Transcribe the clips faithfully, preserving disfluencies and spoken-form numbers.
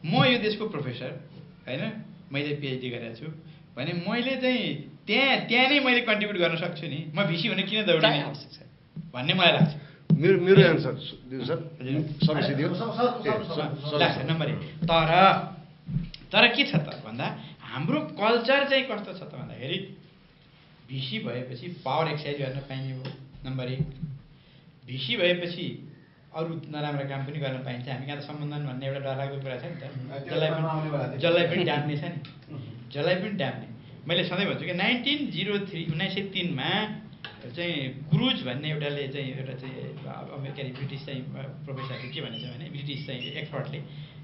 म यो देशको प्रोफेसर हैन, मैले पिएचडी गरेको छु भने मैले चाहिँ त्यहाँ त्यहाँ नै मैले कन्ट्रिब्युट गर्न सक्छु नि, म भिसी हुन किन दौडिने भन्ने मलाई लाग्छ। मेरो मेरो एन्सर दिनु सर, सर्भिस दियो लाग्छ नम्बर एक। तर तर के छ त भन्दा हाम्रो कल्चर चाहिँ कस्तो छ त भन्दाखेरि भिसी भएपछि पावर एक्सर्साइज गर्न पाइने हो नम्बर एक। भिसी भएपछि अरू नराम्रो काम पनि गर्न पाइन्छ। हामी कहाँ त सम्बन्धन भन्ने एउटा डरलाग्दो कुरा छ नि त, जसलाई पनि जसलाई पनि ड्याम्ने छ नि, जसलाई पनि ड्याम्ने। मैले सधैँ भन्छु कि नाइन्टिन जिरो थ्री उन्नाइस सय तिनमा चाहिँ क्रुज भन्ने एउटाले चाहिँ एउटा चाहिँ अमेरिकन ब्रिटिस चाहिँ प्रोफेसरले के भनेछ भने ब्रिटिस चाहिँ एक्सपर्टले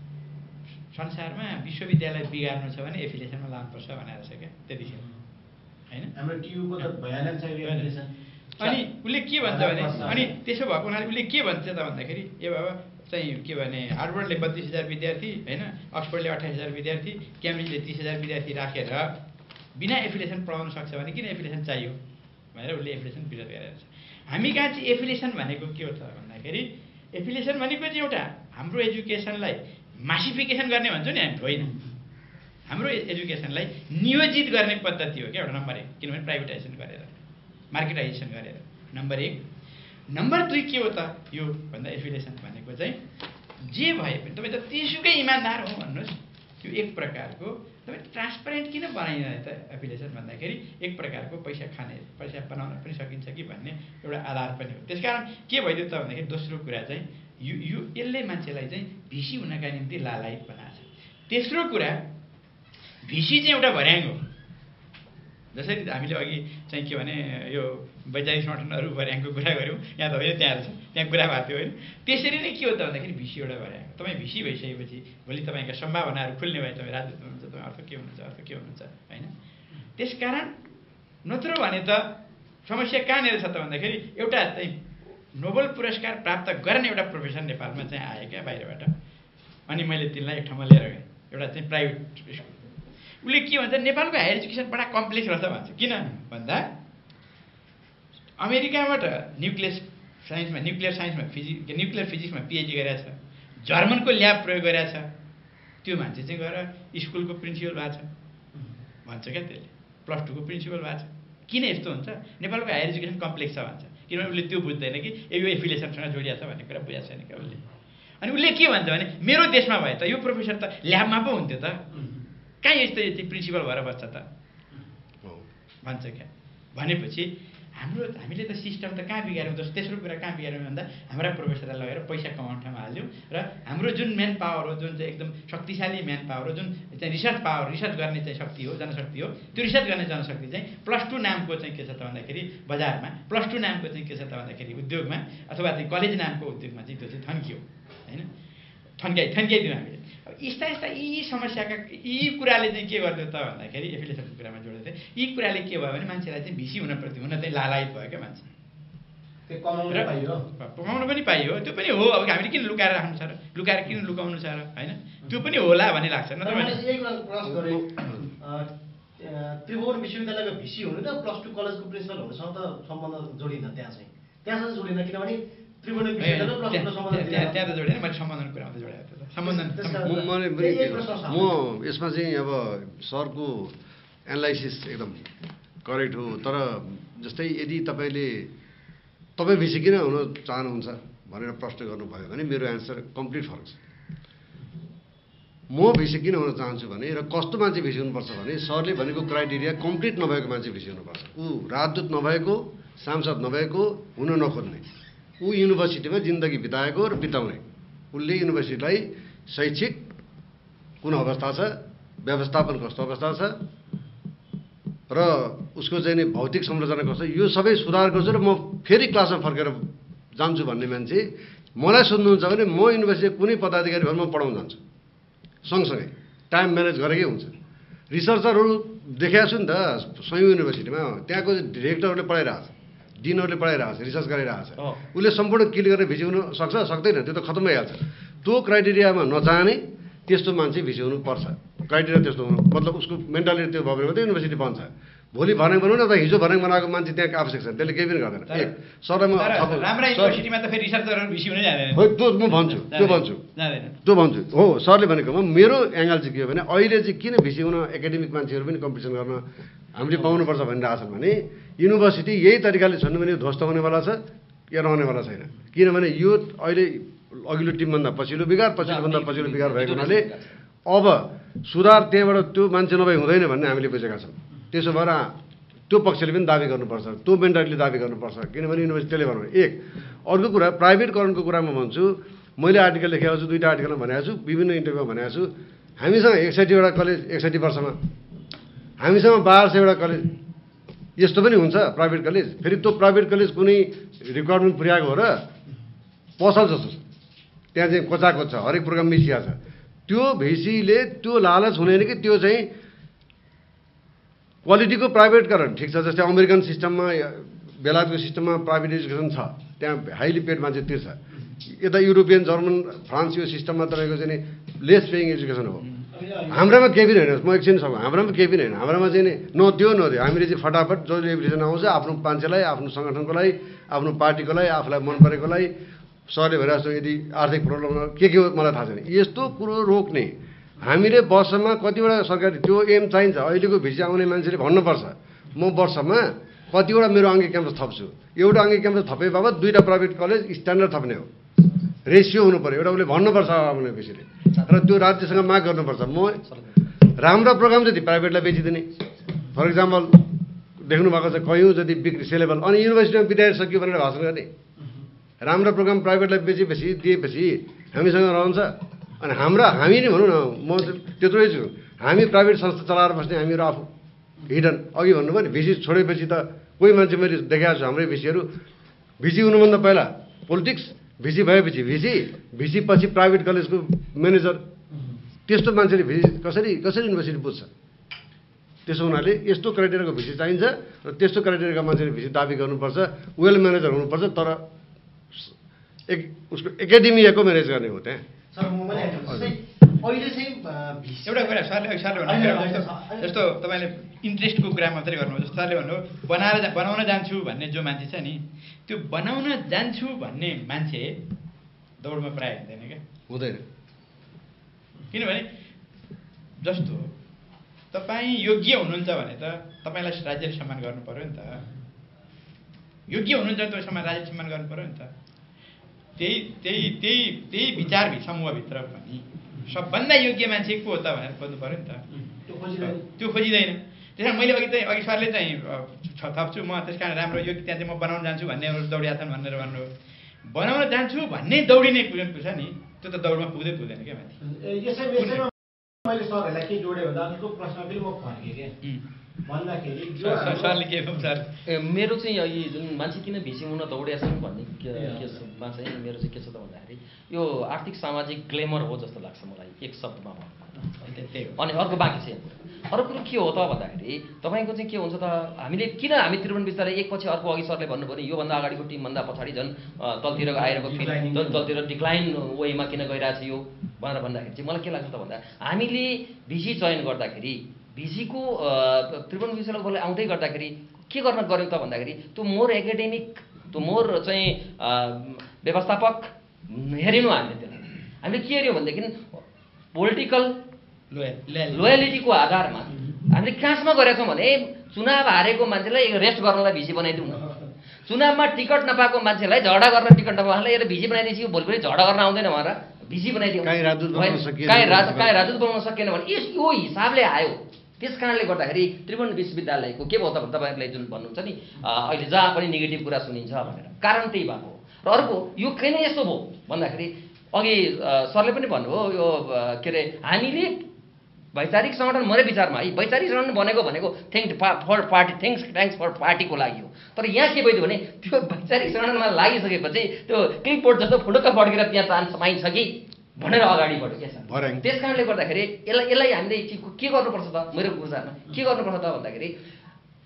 संसारमा विश्वविद्यालय बिगार्नु छ भने एफिलिएसनमा लानुपर्छ भनेर छ क्या त्यतिखेर हैन। हाम्रो टियुको त भयानक छ एफिलिएसन। अनि उसले के भन्छ भने अनि त्यसो भएको हुनाले उसले के भन्छ त भन्दाखेरि ए बाबा चाहिँ के भने हार्वर्डले बत्तिस हजार विद्यार्थी हैन, अक्सफोर्डले अठाइस हजार विद्यार्थी, क्याम्ब्रिजले तिस हजार विद्यार्थी राखेर बिना एफिलिएसन पढाउन सक्छ भने किन एफिलिएसन चाहियो भनेर उसले एफिलिएसन विरोध गरेर छ। हामी कहाँ चाहिँ एफिलिएसन भनेको के हो त भन्दाखेरि एफिलिएसन भनेको चाहिँ एउटा हाम्रो एजुकेसनलाई मासिफिकेसन गर्ने भन्छौँ नि हामी, होइन। हाम्रो एजुकेसनलाई नियोजित गर्ने पद्धति हो क्या एउटा नम्बर एक, किनभने प्राइभेटाइजेसन गरेर मार्केटाइजेसन गरेर नम्बर एक। नम्बर दुई के हो त यो भन्दा एफिलिएसन भनेको चाहिँ जे भए पनि तपाईँ त त्यसुकै इमान्दार हो भन्नुहोस्, त्यो एक प्रकारको तपाईँ ट्रान्सपेरेन्ट किन बनाइँदैन त एफिलिएसन भन्दाखेरि एक प्रकारको पैसा खाने पैसा बनाउन पनि सकिन्छ कि भन्ने एउटा आधार पनि हो। त्यसकारण के भइदियो त भन्दाखेरि दोस्रो कुरा चाहिँ यो यो यसले मान्छेलाई चाहिँ भिसी हुनका निम्ति लालायत बनाएको छ। तेस्रो कुरा भिसी चाहिँ एउटा भर्याङ हो। जसरी हामीले अघि चाहिँ के भने यो वैचारिक संगठनहरू भर्याङको कुरा गऱ्यौँ, यहाँ त होइन त्यहाँ छ त्यहाँ कुरा भएको थियो होइन। त्यसरी नै के हो त भन्दाखेरि भिसी एउटा भर्याङ हो। तपाईँ भिसी भइसकेपछि भोलि तपाईँका सम्भावनाहरू खुल्ने भए तपाईँ राजदूत हुनुहुन्छ, तपाईँ अर्थ के हुनुहुन्छ अर्थ के हुनुहुन्छ होइन। त्यसकारण नत्र भने त समस्या कहाँनिर छ त भन्दाखेरि एउटा चाहिँ नोबेल पुरस्कार प्राप्त गर्ने एउटा प्रोफेसर नेपालमा चाहिँ आयो क्या बाहिरबाट, अनि मैले तिनलाई एक ठाउँमा लिएर गएँ एउटा चाहिँ प्राइभेट स्कुल। उसले के भन्छ नेपालको हायर एजुकेसन बडा कम्प्लेक्स रहेछ भन्छ। किन भन्दा अमेरिकाबाट न्युक्लियर साइन्समा न्युक्लियर साइन्समा फिजिक्स न्युक्लियर फिजिक्समा पिएचडी गरेको छ, जर्मनको ल्याब प्रयोग गरेको छ, त्यो मान्छे चाहिँ गएर स्कुलको प्रिन्सिपल भएको छ भन्छ क्या त्यसले, प्लस टूको प्रिन्सिपल भएको छ। किन यस्तो हुन्छ? नेपालको हायर एजुकेसन कम्प्लेक्स छ भन्छ, किनभने उसले त्यो बुझ्दैन कि यो एफिलिएसनसँग जोडिएको छ भन्ने कुरा बुझाएको छैन क्या उसले। अनि उसले के भन्छ भने मेरो देशमा भए त यो प्रोफेसर त ल्याबमा पो हुन्थ्यो त, कहाँ यस्तो यति प्रिन्सिपल भएर बस्छ त भन्छ क्या। भनेपछि हाम्रो हामीले त सिस्टम त कहाँ बिगार्यौँ? जस्तो तेस्रो कुरा कहाँ बिगार्यौँ भन्दा हाम्रा प्रोफेसरलाई लगेर पैसा कमाउने ठाउँमा हाल्यौँ र हाम्रो जुन म्यान पावर हो, जुन चाहिँ एकदम शक्तिशाली म्यान पावर हो, जुन चाहिँ रिसर्च पावर रिसर्च गर्ने चाहिँ शक्ति हो, जनशक्ति हो, त्यो रिसर्च गर्ने जनशक्ति चाहिँ प्लस टू नामको चाहिँ के छ त भन्दाखेरि बजारमा, प्लस टू नामको चाहिँ के छ त भन्दाखेरि उद्योगमा अथवा चाहिँ कलेज नामको उद्योगमा चाहिँ त्यो चाहिँ थन्कियो होइन, थन्काइ थन्काइदिउँ हामीले। यस्ता यस्ता यी समस्याका यी कुराले चाहिँ के गरिदियो त भन्दाखेरि एफिलिएसनको कुरामा जोडेको थिएँ, यी कुराले के भयो भने मान्छेलाई चाहिँ भिसी हुनप्रति हुन चाहिँ लालायत भयो क्या मान्छे। त्यो कमाउनु पाइयो, कमाउनु पनि पाइयो, त्यो पनि हो। अब हामीले किन लुकाएर राख्नु छ र, लुकाएर किन लुकाउनु छ र होइन, त्यो पनि होला भन्ने लाग्छ। नत्र मैले यही कुरा प्रश्न गरेँ, त्रिभुवन विश्वविद्यालयको भिसी हुनु र प्लस टू कलेजको प्रिन्सिपल हुनुसँग त सम्बन्ध जोडिँदैन, त्यहाँ चाहिँ त्यहाँसँग जोडिँदैन, किनभने त्रिभुवन विश्वविद्यालय प्लस टूको सम्बन्ध त्यहाँ त जोडेन, मैले सम्बन्धनको कुरा मात्रै जोडेको थिएँ। सम्बन्धन म यसमा चाहिँ अब सरको एनालाइसिस एकदम करेक्ट हो। तर जस्तै यदि तपाईँले तपाईँ भिसी किन हुन चाहनुहुन्छ भनेर प्रश्न गर्नुभयो भने मेरो एन्सर कम्प्लिट फरक छ। म भिसी किन हुन चाहन्छु भने र कस्तो मान्छे भिसी हुनुपर्छ भने सरले भनेको क्राइटेरिया कम्प्लिट नभएको मान्छे भिसी हुनुपर्छ। ऊ राजदूत नभएको, सांसद नभएको, हुन नखोज्ने, ऊ युनिभर्सिटीमा जिन्दगी बिताएको र बिताउने, उसले युनिभर्सिटीलाई शैक्षिक कुन अवस्था छ, व्यवस्थापन कस्तो अवस्था छ र उसको चाहिँ नि भौतिक संरचना कस्तो, यो सबै सुधार गर्छु र म फेरि क्लासमा फर्केर जान्छु भन्ने मान्छे मलाई सोध्नुहुन्छ भने म युनिभर्सिटी कुनै पदाधिकारी भएर म पढाउन जान्छु, सँगसँगै टाइम म्यानेज गरेकै हुन्छ। रिसर्चरहरू देखाएको छु नि त सयौँ युनिभर्सिटीमा, त्यहाँको डिरेक्टरहरूले पढाइरहेको छ, डिनहरूले पढाइरहेको छ, रिसर्च गरिरहेको छ, उसले सम्पूर्ण क्लियर गरेर भिसी हुन सक्छ सक्दैन? त्यो त खत्तम भइहाल्छ। त्यो क्राइटेरियामा नचाहने त्यस्तो मान्छे भिसी हुनुपर्छ। क्राइटेरिया त्यस्तो हुनु मतलब उसको मेन्टालिटी त्यो भयो भने मात्रै युनिभर्सिटी बन्छ। भोलि भर्ना बनाउनु अथवा हिजो भर्ना बनाएको मान्छे त्यहाँ आवश्यक छ त्यसले केही पनि गर्दैन एक सरलाई म राम्रा युनिभर्सिटीमा त फेरि रिसर्चरहरू भिसी हुनै जाँदैन हो त्यो म भन्छु त्यो भन्छु त्यो भन्छु हो सरले भनेकोमा मेरो एङ्गल चाहिँ के हो भने अहिले चाहिँ किन भिसी हुन एकाडेमिक मान्छेहरू पनि कम्पिटिसन गर्न हामीले पाउनुपर्छ भनिरहेको छन् भने युनिभर्सिटी यही तरिकाले छन् भने ध्वस्त हुनेवाला छ या रहनेवाला छैन किनभने यो अहिले अघिल्लो टिमभन्दा पछिल्लो बिगार पछिल्लोभन्दा पछिल्लो बिगार भएको हुनाले अब सुधार त्यहाँबाट त्यो मान्छे नभई हुँदैन भन्ने हामीले बुझेका छौँ त्यसो भएर त्यो पक्षले पनि दाबी गर्नुपर्छ त्यो मेन्टालिटीले दाबी गर्नुपर्छ किनभने युनिभर्सिटीले भन्नु एक अर्को कुरा प्राइभेटकरणको कुरा म भन्छु मैले आर्टिकल लेखेको छु दुईवटा आर्टिकलमा भनेको छु विभिन्न इन्टरभ्यूमा भनेको छु हामीसँग एकसठीवटा कलेज एकसठी वर्षमा हामीसँग बाह्र सयवटा कलेज यस्तो पनि हुन्छ प्राइभेट कलेज फेरि त्यो प्राइभेट कलेज कुनै रिक्वायरमेन्ट पुर्याएको हो र पसल जस्तो छ त्यहाँ चाहिँ कोचाको छ हरेक प्रोग्राम मिसिया छ त्यो भिसीले त्यो लालच हुँदैन कि त्यो चाहिँ क्वालिटीको प्राइभेटकरण ठिक छ जस्तै अमेरिकन सिस्टममा बेलायतको सिस्टममा प्राइभेट एजुकेसन छ त्यहाँ हाइली पेड मान्छे तिर्छ यता युरोपियन जर्मन फ्रान्स यो सिस्टममा तपाईँको चाहिँ लेस पेइङ एजुकेसन हो हाम्रामा केही पनि होइन म एकछिन सक्छु हाम्रामा केही पनि होइन हाम्रामा चाहिँ नि न त्यो न त्यो हामीले चाहिँ फटाफट जहिले एप्लिकेसन आउँछ आफ्नो मान्छेलाई आफ्नो सङ्गठनको लागि आफ्नो पार्टीको लागि आफूलाई मन परेको लागि सरले भनेर जस्तो यदि आर्थिक प्रब्लम के के हो मलाई थाहा छैन यस्तो कुरो रोक्ने हामीले वर्षमा कतिवटा सरकारी त्यो एम चाहिन्छ अहिलेको भिसा आउने मान्छेले भन्नुपर्छ म वर्षमा कतिवटा मेरो अङ्गे क्याम्पस थप्छु एउटा अङ्गे क्याम्पस थपे बाबत दुईवटा प्राइभेट कलेज स्ट्यान्डर्ड थप्ने हो रेसियो हुनु पऱ्यो एउटा उसले भन्नुपर्छ आउने भिसीले र त्यो राज्यसँग माग गर्नुपर्छ म राम्रो प्रोग्राम जति प्राइभेटलाई बेचिदिने फर इक्जाम्पल देख्नु भएको छ कयौँ जति बिक्री सेलेबल अनि युनिभर्सिटीमा विद्यार्थी सकियो भनेर भाषण गर्ने राम्रो प्रोग्राम प्राइभेटलाई बेचेपछि दिएपछि हामीसँग रहन्छ अनि हाम्रा हामी नै भनौँ न म त्यत्रै छु हामी प्राइभेट संस्था चलाएर बस्ने हामीहरू आफू हिडन अघि भन्नुभयो नि भिसी छोडेपछि त कोही मान्छे मैले देखाएको छु हाम्रै भिसीहरू भिसी हुनुभन्दा पहिला पोलिटिक्स भिसी भएपछि भिसी भिसी पछि प्राइभेट कलेजको म्यानेजर त्यस्तो मान्छेले भिसी कसरी कसरी युनिभर्सिटी बुझ्छ त्यसो हुनाले यस्तो क्राइटेरियाको भिसी चाहिन्छ र त्यस्तो क्राइटेरियाको मान्छेले भिसी दाबी गर्नुपर्छ वेल म्यानेजर हुनुपर्छ तर एक उसको एकाडेमियाको म्यानेज गर्ने हो त्यहाँ एउटा कुरा सरले अघि सरले भन्नु जस्तो तपाईँले इन्ट्रेस्टको कुरा मात्रै गर्नु जस्तो सरले भन्नु बनाएर बनाउन जान्छु भन्ने जो मान्छे छ नि त्यो बनाउन जान्छु भन्ने मान्छे दौडमा प्रायः हुँदैन क्या हुँदैन किनभने जस्तो तपाईँ योग्य हुनुहुन्छ भने त तपाईँलाई राज्यले सम्मान गर्नु पर्यो नि त योग्य हुनुहुन्छ भने तपाईँ सम्मान राज्यले सम्मान गर्नु पर्यो नि त त्यही त्यही त्यही त्यही विचार समूहभित्र पनि सबभन्दा योग्य मान्छे को हो त भनेर खोज्नु पऱ्यो नि त त्यो खोजिँदैन त्यस कारण मैले अघि चाहिँ अघि सरले चाहिँ थप्छु म त्यस कारण राम्रो यो त्यहाँ चाहिँ म बनाउन जान्छु भन्ने दौडिया छन् भनेर भन्नु बनाउन जान्छु भन्ने दौडिने जुन छ नि त्यो त दौडमा पुग्दै पुग्दैन क्या माथि मैले सरहरूलाई के जोडेँ भन्दा अर्को प्रश्न पनि म फर्केँ क्या भन्दाखेरि सरले के सर मेरो चाहिँ अघि जुन मान्छे किन भिसी हुन दौडिया छन् भन्ने केसमा चाहिँ मेरो चाहिँ के छ त भन्दाखेरि यो आर्थिक सामाजिक ग्लेमर हो जस्तो लाग्छ मलाई एक शब्दमा भन्नु अनि अर्को बाँकी चाहिँ अर्को कुरो के हो त भन्दाखेरि तपाईँको चाहिँ के हुन्छ त हामीले किन हामी त्रिभुवन विस्तारै एकपछि अर्को अघि सरले भन्नुभयो नि योभन्दा अगाडिको टिमभन्दा पछाडि झन् तलतिर आइरहेको फिल तलतिर डिक्लाइन वेमा किन गइरहेको छ यो भनेर भन्दाखेरि चाहिँ मलाई के लाग्छ त भन्दा हामीले भिसी चयन गर्दाखेरि भिसीको त्रिभुवन विश्वविद्यालयको आउँदै गर्दाखेरि के गर्न गऱ्यौँ त भन्दाखेरि त्यो मोर एकाडेमिक त्यो मोर चाहिँ व्यवस्थापक हेरेनौँ हामीले त्यसलाई हामीले के हेऱ्यौँ भनेदेखि पोलिटिकल लोयलिटीको आधारमा हामीले कहाँसम्म गरेका छौँ भने चुनाव हारेको मान्छेलाई रेस्ट गर्नलाई भिसी बनाइदिउँ न चुनावमा टिकट नपाएको मान्छेलाई झगडा गर्न टिकट नपाएकोलाई एउटा भिसी बनाइदिएपछि भोलि पनि झगडा गर्न आउँदैन भनेर भिसी बनाइदिउँ काहीँ राजदूत बनाउन सकिएन काहीँ राज काहीँ राजदूत बनाउन सकिएन भने यो हिसाबले आयो त्यस कारणले गर्दाखेरि त्रिभुवन विश्वविद्यालयको के भयो त तपाईँहरूले जुन भन्नुहुन्छ नि अहिले जहाँ पनि नेगेटिभ कुरा सुनिन्छ भनेर कारण त्यही भएको हो र अर्को यो किन यस्तो भयो भन्दाखेरि अघि सरले पनि भन्नुभयो यो के अरे हामीले वैचारिक सङ्गठन मेरो विचारमा है वैचारिक सङ्गठन बनेको भनेको thank for party thanks thanks for पार्टीको लागि हो तर यहाँ के भइदियो भने त्यो वैचारिक सङ्गठनमा लागिसकेपछि त्यो क्लिपबोर्ड जस्तो फुटुक्क पड्केर त्यहाँ चान्स पाइन्छ कि भनेर अगाडि बढ्यो क्या सर त्यस कारणले गर्दाखेरि यसलाई यसलाई हामीले के गर्नुपर्छ त मेरो विचारमा के गर्नुपर्छ त भन्दाखेरि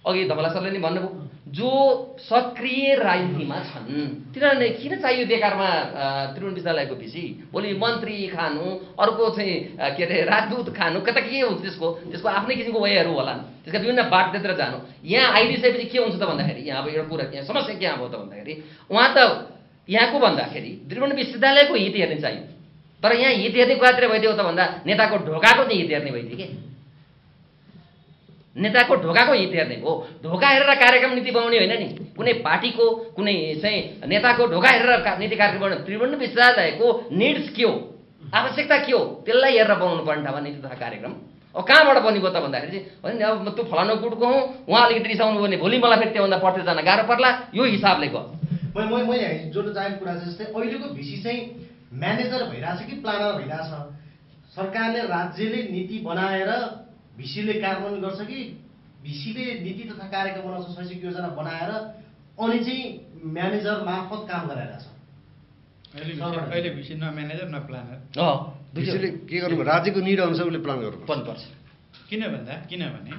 अघि धमला सरले नि भन्नुभयो जो सक्रिय राजनीतिमा छन् तिनीहरूले किन चाहियो बेकारमा त्रिभुवन विश्वविद्यालयको भिसी भोलि मन्त्री खानु अर्को चाहिँ के अरे राजदूत खानु कता के हुन्छ त्यसको त्यसको आफ्नै किसिमको वेहरू होला त्यसका विभिन्न बाटोतिर जानु यहाँ आइदिसकेपछि के हुन्छ त भन्दाखेरि यहाँ अब एउटा कुरा यहाँ समस्या के भयो त भन्दाखेरि उहाँ त यहाँको भन्दाखेरि त्रिभुवन विश्वविद्यालयको हित हेर्ने चाहियो तर यहाँ हित हेर्ने कुरातिर भइदियो त भन्दा नेताको ढोकाको चाहिँ हित हेर्ने भइदियो के नेताको ढोकाको हित हेर्ने हो ढोका हेरेर कार्यक्रम नीति बनाउने होइन नि कुनै पार्टीको कुनै चाहिँ नेताको ढोका हेरेर नीति कार्यक्रम बनाउने त्रिभुवन विश्वविद्यालयको निड्स के हो आवश्यकता के हो त्यसलाई हेरेर बनाउनु पर्ने ठाउँमा नीति तथा कार्यक्रम अब कहाँबाट बनेको त भन्दाखेरि चाहिँ होइन अब तँ फलानु गुटको हुँ उहाँ अलिकति रिसाउनु भने भोलि मलाई फेरि त्योभन्दा पढ्दै जान गाह्रो पर्ला यो हिसाबले ग मैले मैले जोड्न चाहेको कुरा चाहिँ जस्तै अहिलेको भिसी चाहिँ म्यानेजर भइरहेछ कि प्लानर भइरहेछ सरकारले राज्यले नीति बनाएर भिसीले कार्यान्वयन गर्छ कि भिसीले नीति तथा कार्यक्रम बनाउँछ शैक्षिक योजना बनाएर अनि चाहिँ म्यानेजर मार्फत काम गराइरहेछ अहिले भिसी न म्यानेजर न प्लानर भिसीले के गर्नु राज्यको निड अनुसार उसले प्लान गर्नुपर्छ किन भन्दा किनभने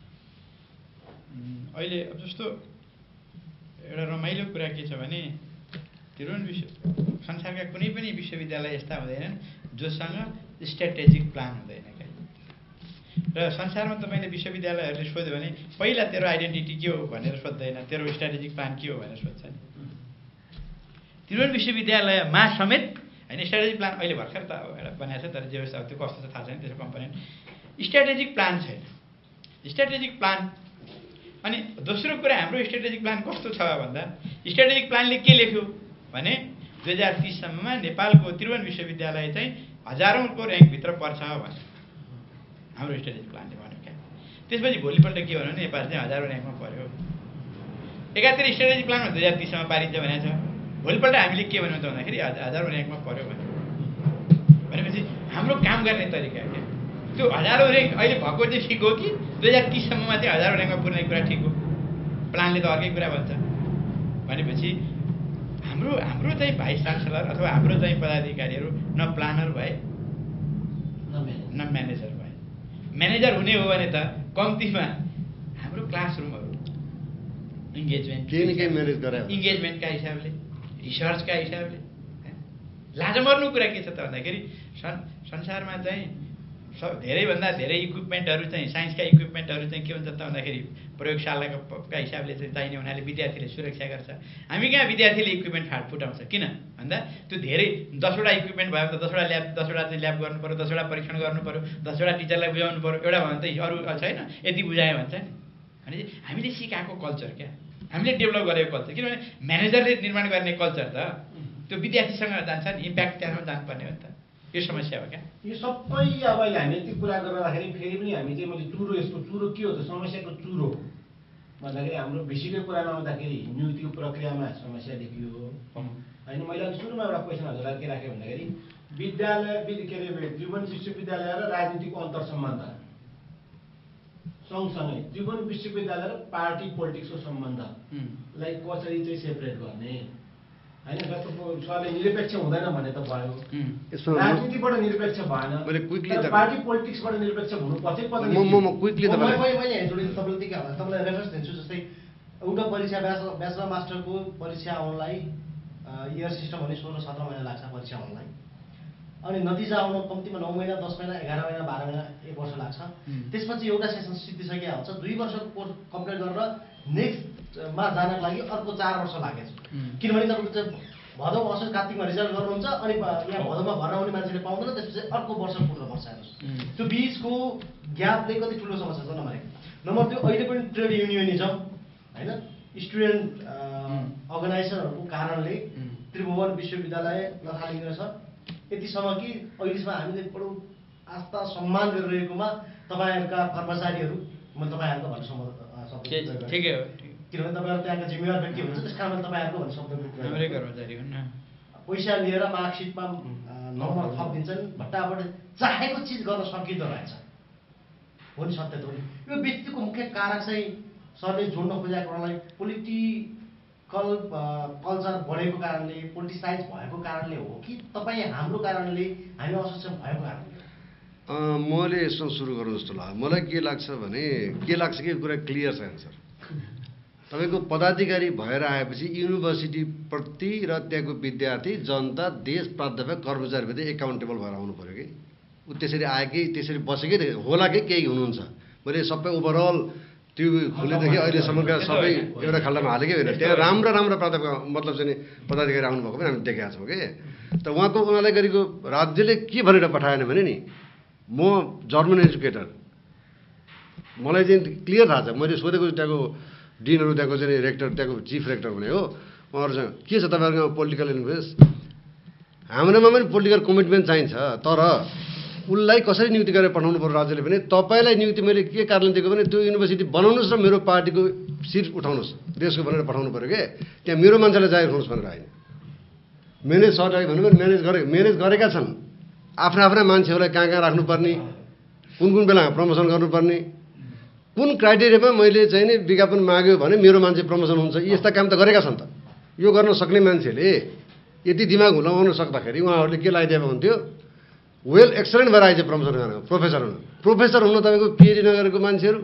अहिले अब जस्तो एउटा रमाइलो कुरा के छ भने त्रिभुवन विश्व संसारका कुनै पनि विश्वविद्यालय यस्ता हुँदैनन् जोसँग स्ट्राटेजिक प्लान हुँदैन क्या र संसारमा तपाईँले विश्वविद्यालयहरूले सोध्यो भने पहिला तेरो आइडेन्टिटी के हो भनेर सोध्दैन तेरो स्ट्राटेजिक प्लान के हो भनेर सोध्छ नि त्रिभुवन विश्वविद्यालयमा समेत होइन स्ट्राटेजिक प्लान अहिले भर्खर त एउटा बनाएको छ तर जे होस् अब त्यो कस्तो छ थाहा छैन त्यसको कम्पोनेन्ट स्ट्राटेजिक प्लान छैन स्ट्राटेजिक प्लान अनि दोस्रो कुरा हाम्रो स्ट्राटेजिक प्लान कस्तो छ भन्दा स्ट्राटेजिक प्लानले के लेख्यो भने दुई हजार तिससम्ममा नेपालको त्रिभुवन विश्वविद्यालय चाहिँ हजारौँको ऱ्याङ्कभित्र पर्छ भने हाम्रो स्ट्राटेजिक प्लानले भन्यो क्या त्यसपछि भोलिपल्ट के भन्यो भने नेपाल चाहिँ हजारौँ ऱ्याङ्कमा पऱ्यो एकातिर स्ट्राटेजिक प्लानमा दुई हजार तिससम्म पारिन्छ भनेको छ भोलिपल्ट हामीले के भन्यौँ त भन्दाखेरि हजारौँ ऱ्याङ्कमा पऱ्यो भने भनेपछि हाम्रो काम गर्ने तरिका क्या त्यो हजारौँ ऱ्याङ्क अहिले भएको चाहिँ ठिक हो कि दुई हजार तिससम्ममा चाहिँ हजारौँ ऱ्याङ्कमा पुर्ने कुरा ठिक हो प्लानले त अर्कै कुरा भन्छ भनेपछि हाम्रो हाम्रो चाहिँ भाइस चान्सलर अथवा हाम्रो चाहिँ पदाधिकारीहरू न प्लानर भए न म्यानेजर भए म्यानेजर हुने हो भने त कम्तीमा हाम्रो क्लासरुमहरू इङ्गेजमेन्ट केही न केही म्यानेज गरे इङ्गेजमेन्टका हिसाबले रिसर्चका हिसाबले लाज मर्नु कुरा के छ त भन्दाखेरि सं संसारमा चाहिँ सब धेरैभन्दा धेरै इक्विपमेन्टहरू चाहिँ साइन्सका इक्विपमेन्टहरू चाहिँ के हुन्छ त भन्दाखेरि प्रयोगशालाका का हिसाबले चाहिँ चाहिने हुनाले विद्यार्थीले सुरक्षा गर्छ हामी कहाँ विद्यार्थीले इक्विपमेन्ट फाट फुटाउँछ किन भन्दा त्यो धेरै दसवटा इक्विपमेन्ट भयो भने त दसवटा ल्याब दसवटा चाहिँ ल्याब गर्नु पऱ्यो दसवटा परीक्षण गर्नु पऱ्यो दसवटा टिचरलाई बुझाउनु पऱ्यो एउटा भयो भने त अरू छैन यति बुझायो भन्छ नि भने हामीले सिकाएको कल्चर क्या हामीले डेभलप गरेको कल्चर किनभने म्यानेजरले निर्माण गर्ने कल्चर त त्यो विद्यार्थीसँग जान्छ नि इम्प्याक्ट त्यहाँ जानुपर्ने हो नि त यो समस्या हो क्या यो सबै अब अहिले हामी यति कुरा गर्दाखेरि फेरि पनि हामी चाहिँ मैले चुरो यसको चुरो के हो त समस्याको चुरो भन्दाखेरि हाम्रो भिसीको कुरामा आउँदाखेरि नियुक्तिको प्रक्रियामा समस्या देखियो होइन मैले अघि सुरुमा एउटा क्वेसन हजुरलाई के राखेँ भन्दाखेरि विद्यालय के अरे त्रिभुवन विश्वविद्यालय र राजनीतिको अन्तर सम्बन्ध सँगसँगै त्रिभुवन विश्वविद्यालय र पार्टी पोलिटिक्सको सम्बन्धलाई कसरी चाहिँ सेपरेट गर्ने होइन जस्तो सरले निरपेक्ष हुँदैन भने त भयो राजनीतिबाट निरपेक्ष भएन पार्टी पोलिटिक्सबाट निरपेक्ष हुनुपर्छ मैले जोडेको तपाईँले के होला तपाईँलाई रेफरेन्स दिन्छु जस्तै एउटा परीक्षा ब्याचलर ब्याचलर मास्टरको परीक्षा आउनलाई इयर सिस्टम भने सोह्र सत्र महिना लाग्छ परीक्षा आउनलाई अनि नतिजा आउन कम्तीमा नौ महिना दस महिना एघार महिना बाह्र महिना एक वर्ष लाग्छ त्यसपछि एउटा सेसन सिद्धिसके हुन्छ दुई वर्षको कोर्स कम्प्लिट गरेर नेक्स्टमा जानको लागि अर्को चार वर्ष लागेछ किनभने तपाईँको चाहिँ भदौ असोज कार्तिकमा रिजल्ट गर्नुहुन्छ अनि यहाँ भदौमा भर्ना आउने मान्छेले पाउँदैन त्यसपछि अर्को वर्ष पुग्नुपर्छ हेर्नुहोस् त्यो बिचको ग्यापले कति ठुलो समस्या छ नम्बर एक नम्बर दुई अहिले पनि ट्रेड युनियनिजम होइन स्टुडेन्ट अर्गनाइजेसनहरूको कारणले त्रिभुवन विश्वविद्यालय नथालिँदैन छ यतिसम्म कि अहिलेसम्म हामीले बडो आस्था सम्मान गरिरहेकोमा तपाईँहरूका कर्मचारीहरू म तपाईँहरूको भन्ने सम्बन्ध ठिकै हो किनभने तपाईँहरू त्यहाँका जिम्मेवार व्यक्ति हुनुहुन्छ त्यस कारण तपाईँहरूको भन्ने शब्द हाम्रै कर्मचारी हुन् पैसा लिएर मार्कसिटमा नम्बर थप दिन्छन् भट्टाबाट चाहेको चिज गर्न सकिँदो रहेछ हो नि सत्य त हो नि यो व्यक्तिको मुख्य कारक चाहिँ सरले जोड्न खोजेको कुरालाई पोलिटिकल कल्चर बढेको कारणले पोलिटिसाइज भएको कारणले हो कि तपाईँ हाम्रो कारणले हामी असक्षम भएको कारणले मैले यसमा सुरु गरौँ जस्तो लाग्छ मलाई के लाग्छ भने के लाग्छ कि कुरा क्लियर छ एन्सर तपाईँको पदाधिकारी भएर आएपछि युनिभर्सिटीप्रति र त्यहाँको विद्यार्थी जनता देश प्राध्यापक कर्मचारीप्रति एकाउन्टेबल भएर आउनु पऱ्यो कि ऊ त्यसरी आएकै त्यसरी बसेकै होला कि केही हुनुहुन्छ। मैले सबै ओभरअल त्यो खुलेदेखि अहिलेसम्मका सबै एउटा खाल्डामा हालेकै होइन। त्यहाँ राम्रा राम्रा प्राध्यापक मतलब चाहिँ पदाधिकारी आउनुभएको पनि हामी देखेका छौँ कि। त उहाँको उहाँलाई गरेको राज्यले के भनेर पठाएन भने नि म जर्मन एजुकेटर मलाई चाहिँ क्लियर थाहा छ। मैले सोधेको त्यहाँको डिनहरू त्यहाँको चाहिँ रेक्टर त्यहाँको चिफ रेक्टर भने हो उहाँहरूसँग के छ तपाईँहरूकोमा पोलिटिकल इन्भेस्ट हाम्रोमा पनि पोलिटिकल कमिटमेन्ट चाहिन्छ तर उसलाई कसरी नियुक्ति गरेर पठाउनु पर्यो राज्यले भने तपाईँलाई नियुक्ति मैले के कारणले दिएको भने त्यो युनिभर्सिटी बनाउनुहोस् र मेरो पार्टीको सिट उठाउनुहोस् देशको भनेर पठाउनु पऱ्यो कि त्यहाँ मेरो मान्छेलाई जागिर खुवाउनुहोस् भनेर होइन। म्यानेज सरलाई भन्नु भने म्यानेज गरे म्यानेज गरेका छन् आफ्ना आफ्ना मान्छेहरूलाई कहाँ कहाँ राख्नुपर्ने कुन कुन बेला प्रमोसन गर्नुपर्ने कुन क्राइटेरियामा मैले चाहिँ नि विज्ञापन माग्यो भने मेरो मान्छे प्रमोसन हुन्छ यस्ता काम त गरेका छन् त। यो गर्न सक्ने मान्छेले यति दिमाग लगाउन सक्दाखेरि उहाँहरूले के लगाइदिएको हुन्थ्यो वेल एक्सलेन्ट भएर आइज प्रमोसन गरेको प्रोफेसर हुनु प्रोफेसर हुन तपाईँको पिएचडी नगरेको मान्छेहरू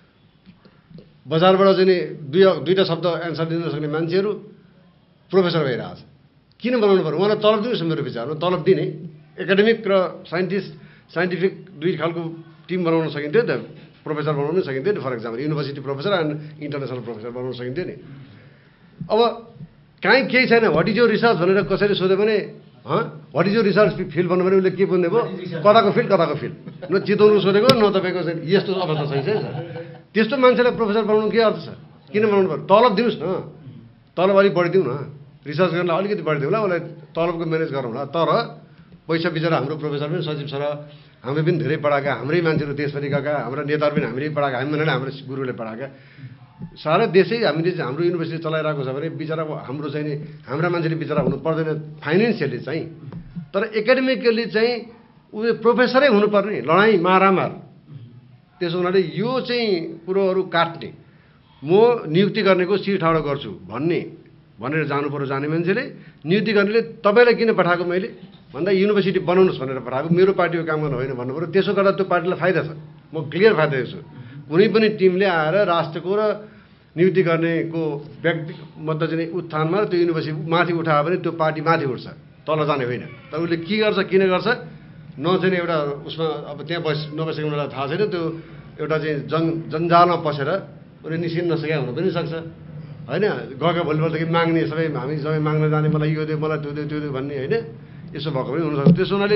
बजारबाट चाहिँ नि दुई दुईवटा शब्द एन्सर दिन सक्ने मान्छेहरू प्रोफेसर भइरहेको छ। किन बनाउनु पर्यो उहाँलाई तलब दिनुहोस् मेरो विचारमा तलब दिने एकाडेमिक र साइन्टिस्ट साइन्टिफिक दुई खालको टिम बनाउन सकिन्थ्यो त प्रोफेसर बनाउनु सकिन्थ्यो नि for example university professor and international professor बनाउन सकिन्थ्यो नि। अब काहीँ केही छैन वाट इज यो रिसर्च भनेर कसैले सोध्यो भने वाट इज यो रिसर्च फिल्ड भन्नु भने उसले के बुझ्ने भयो कताको फिल्ड कताको फिल्ड न चिताउनु सोधेको न तपाईँको चाहिँ यस्तो अवस्था छैन है त्यस्तो मान्छेलाई प्रोफेसर बनाउनु के अर्थ छ किन बनाउनु पर्यो तलब दिनुहोस् न तलब अलिक बढिदिउँ न रिसर्च गर्नलाई अलिकति बढिदिउँ होला उसलाई तलबको म्यानेज गरौँ होला तर पैसा बिचरा हाम्रो प्रोफेसर पनि सचिव सर हामीले पनि धेरै पढाएका हाम्रै मान्छेहरू देशभरि गएका हाम्रा नेताहरू पनि हामीले पढाएका हामी भनेर हाम्रो गुरुले पढाएका सारा देशै हामीले चाहिँ हाम्रो युनिभर्सिटी चलाइरहेको छ भने बिचरा हाम्रो चाहिँ नि हाम्रा मान्छेले बिचरा हुनु पर्दैन फाइनेन्सियली चाहिँ तर एकाडेमिकली चाहिँ ऊ प्रोफेसरै हुनुपर्ने लडाइँ मारामार। त्यसो हुनाले यो चाहिँ कुरोहरू काट्ने म नियुक्ति गर्नेको सिरठाडो गर्छु भन्ने भनेर जानु पर्यो जाने मान्छेले नियुक्ति गर्नेले तपाईँलाई किन पठाएको मैले भन्दा युनिभर्सिटी बनाउनुहोस् भनेर पठाएको मेरो पार्टीको काम गर्नु होइन भन्नु पऱ्यो। त्यसो गर्दा त्यो पार्टीलाई फाइदा छ म क्लियर फाइदा दिएको छु। कुनै पनि टिमले आएर राष्ट्रको र नियुक्ति गर्नेको व्यक्ति मतलब चाहिँ उत्थानमा त्यो युनिभर्सिटी माथि उठायो भने त्यो पार्टी माथि उठ्छ तल जाने होइन। तर उसले के गर्छ किन गर्छ न चाहिँ एउटा उसमा अब त्यहाँ बस नबसेको मलाई थाहा छैन त्यो एउटा चाहिँ जङ जन्जालमा पसेर उसले निस्किन नसके हुन पनि सक्छ होइन। गएका भोलिपल्टदेखि माग्ने सबै हामी सबै माग्न जाने मलाई यो दियो मलाई त्यो दियो त्यो दियो भन्ने होइन यसो भएको पनि हुनसक्छ। त्यसो हुनाले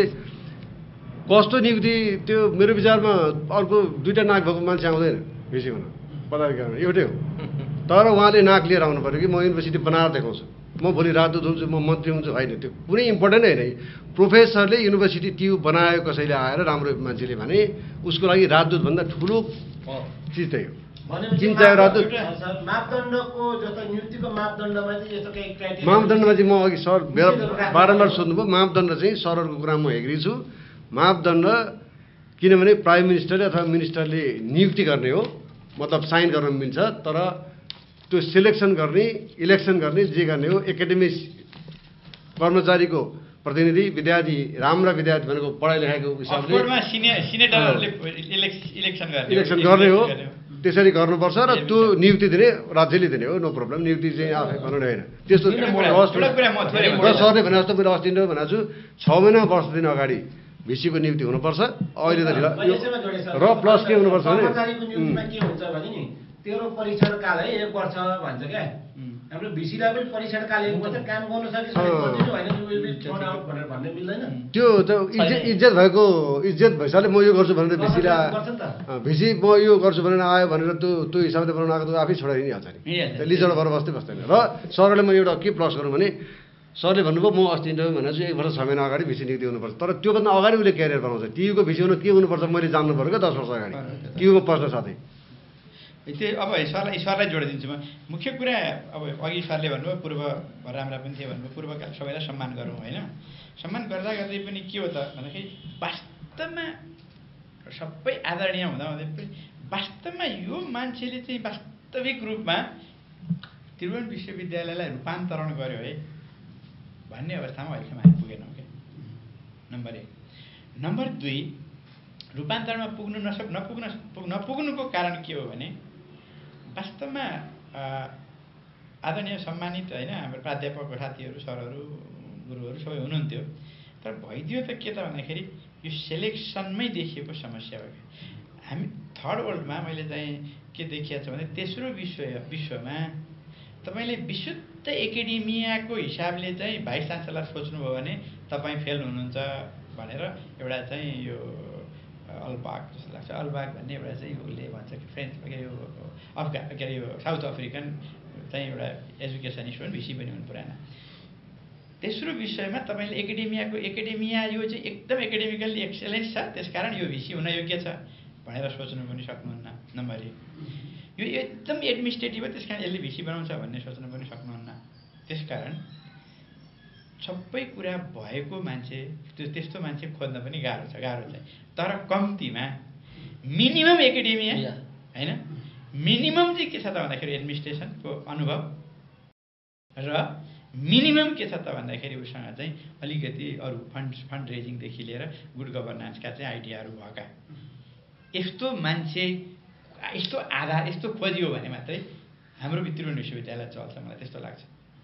कस्तो नियुक्ति त्यो मेरो विचारमा अर्को दुईवटा नाक भएको मान्छे आउँदैन बेसी हुन पदाधिकारीमा एउटै हो तर उहाँले नाक लिएर आउनु पऱ्यो कि म युनिभर्सिटी बनाएर देखाउँछु म भोलि राजदूत हुन्छु म मन्त्री हुन्छु होइन त्यो कुनै इम्पोर्टेन्ट होइन। प्रोफेसरले युनिभर्सिटी ट्युब बनायो कसैले आएर राम्रो मान्छेले भने उसको लागि राजदूतभन्दा ठुलो चिज त्यही हो किन चाह्यो राजदूत मापदण्डको जस्तो नियुक्तिको मापदण्डमा चाहिँ यस्तो केही क्राइटेरिया मापदण्डमा चाहिँ म अघि सर बारम्बार सोध्नुभयो मापदण्ड चाहिँ सरहरूको कुरा म एग्री छु। मापदण्ड किनभने प्राइम मिनिस्टरले अथवा मिनिस्टरले नियुक्ति गर्ने हो मतलब साइन गर्न मिल्छ तर त्यो सिलेक्सन गर्ने इलेक्सन गर्ने जे गर्ने हो एकाडेमिक कर्मचारीको प्रतिनिधि विद्यार्थी राम्रा विद्यार्थी भनेको पढाइ लेखाइको हिसाबले इलेक्सन गर्ने हो त्यसरी गर्नुपर्छ र त्यो नियुक्ति दिने राज्यले दिने हो नो प्रब्लम नियुक्ति चाहिँ आफै बनाउने होइन। त्यस्तो सरले भने जस्तो मैले अस्ति नै भनेको छु छ महिना वर्ष दिन अगाडि भिसीको नियुक्ति हुनुपर्छ अहिले त र प्लस के हुनुपर्छ भने के हुन्छ भने नि तेरो परीक्षण काल है एक वर्ष भन्छ क्या हाम्रो भिसीलाई पनि परीक्षण काल एक वर्ष काम गर्नु सक्छ त्यो त इज्जत इज्जत भएको इज्जत भइसक्यो म यो गर्छु भनेर भिसीलाई भिसी म यो गर्छु भनेर आयो भनेर त्यो त्यो हिसाबले बनाउनु आएको त आफै छोडाइदिइहाल्छ नि लिजड भएर बस्दै बस्दैन। र सरले मैले एउटा के प्लस गरौँ भने सरले भन्नुभयो म अस्ति इन्टरभ्यू भनेको छु एक वर्ष छ महिना अगाडि भिसी नियुक्ति हुनुपर्छ तर त्योभन्दा अगाडि उसले क्यारियर बनाउँछ टियुको भिसी हुनु के हुनुपर्छ मैले जान्नु पऱ्यो क्या दस वर्ष अगाडि टियुको पस्न साथै त्यो अब ईश्वरलाई ईश्वरलाई जोडिदिन्छु म मुख्य कुरा अब अघि ईश्वरले भन्नुभयो पूर्व राम्रा पनि थिए भन्नुभयो पूर्वका सबैलाई सम्मान गरौँ होइन सम्मान गर्दा गर्दै पनि के हो त भन्दाखेरि वास्तवमा सबै आदरणीय हुँदा हुँदै पनि वास्तवमा यो मान्छेले चाहिँ वास्तविक रूपमा त्रिभुवन विश्वविद्यालयलाई रूपान्तरण गर्यो है भन्ने अवस्थामा अहिलेसम्म आइपुगेनौँ क्या नम्बर एक। नम्बर दुई रूपान्तरणमा पुग्नु नसक् नपुग्न नपुग्नुको कारण के हो भने वास्तवमा आदरणीय सम्मानित होइन हाम्रो प्राध्यापक साथीहरू सरहरू गुरुहरू सबै हुनुहुन्थ्यो तर भइदियो त के त भन्दाखेरि यो सेलेक्सनमै देखिएको समस्या हो हामी थर्ड वर्ल्डमा मैले चाहिँ के देखिएको छ भने तेस्रो विश्व विश्वमा तपाईँले विशुद्ध एकाडेमियाको हिसाबले चाहिँ भाइस चान्सलर सोच्नुभयो भने तपाईँ फेल हुनुहुन्छ भनेर एउटा चाहिँ यो अल्बाग जस्तो लाग्छ अल्बाग भन्ने एउटा चाहिँ उसले भन्छ कि फ्रेन्च के यो अफगा के अरे यो साउथ अफ्रिकन चाहिँ एउटा एजुकेसनिस्ट हो भिसी पनि हुनु पुराना तेस्रो विषयमा तपाईँले एकाडेमियाको एकाडेमिया यो चाहिँ एकदम एकाडेमिकल्ली एक्सेलेन्स छ त्यसकारण यो भिसी हुन योग्य छ भनेर सोच्नु पनि सक्नुहुन्न नम्बर एक यो एकदम एडमिनिस्ट्रेटिभ हो त्यस कारण यसले भिसी बनाउँछ भन्ने सोच्नु पनि सक्नुहुन्न त्यसकारण सबै कुरा भएको मान्छे त्यो त्यस्तो मान्छे खोज्न पनि गाह्रो छ गाह्रो चाहिँ तर कम्तीमा मिनिमम एकाडेमिया होइन मिनिमम चाहिँ के छ त भन्दाखेरि एडमिनिस्ट्रेसनको अनुभव र मिनिमम के छ त भन्दाखेरि उसँग चाहिँ अलिकति अरू फन्ड फन्ड रेजिङदेखि लिएर गुड गभर्नेन्सका चाहिँ आइडियाहरू भएका यस्तो मान्छे यस्तो आधार यस्तो खोजियो भने मात्रै हाम्रो त्रिभुवन विश्वविद्यालय चल्छ मलाई त्यस्तो लाग्छ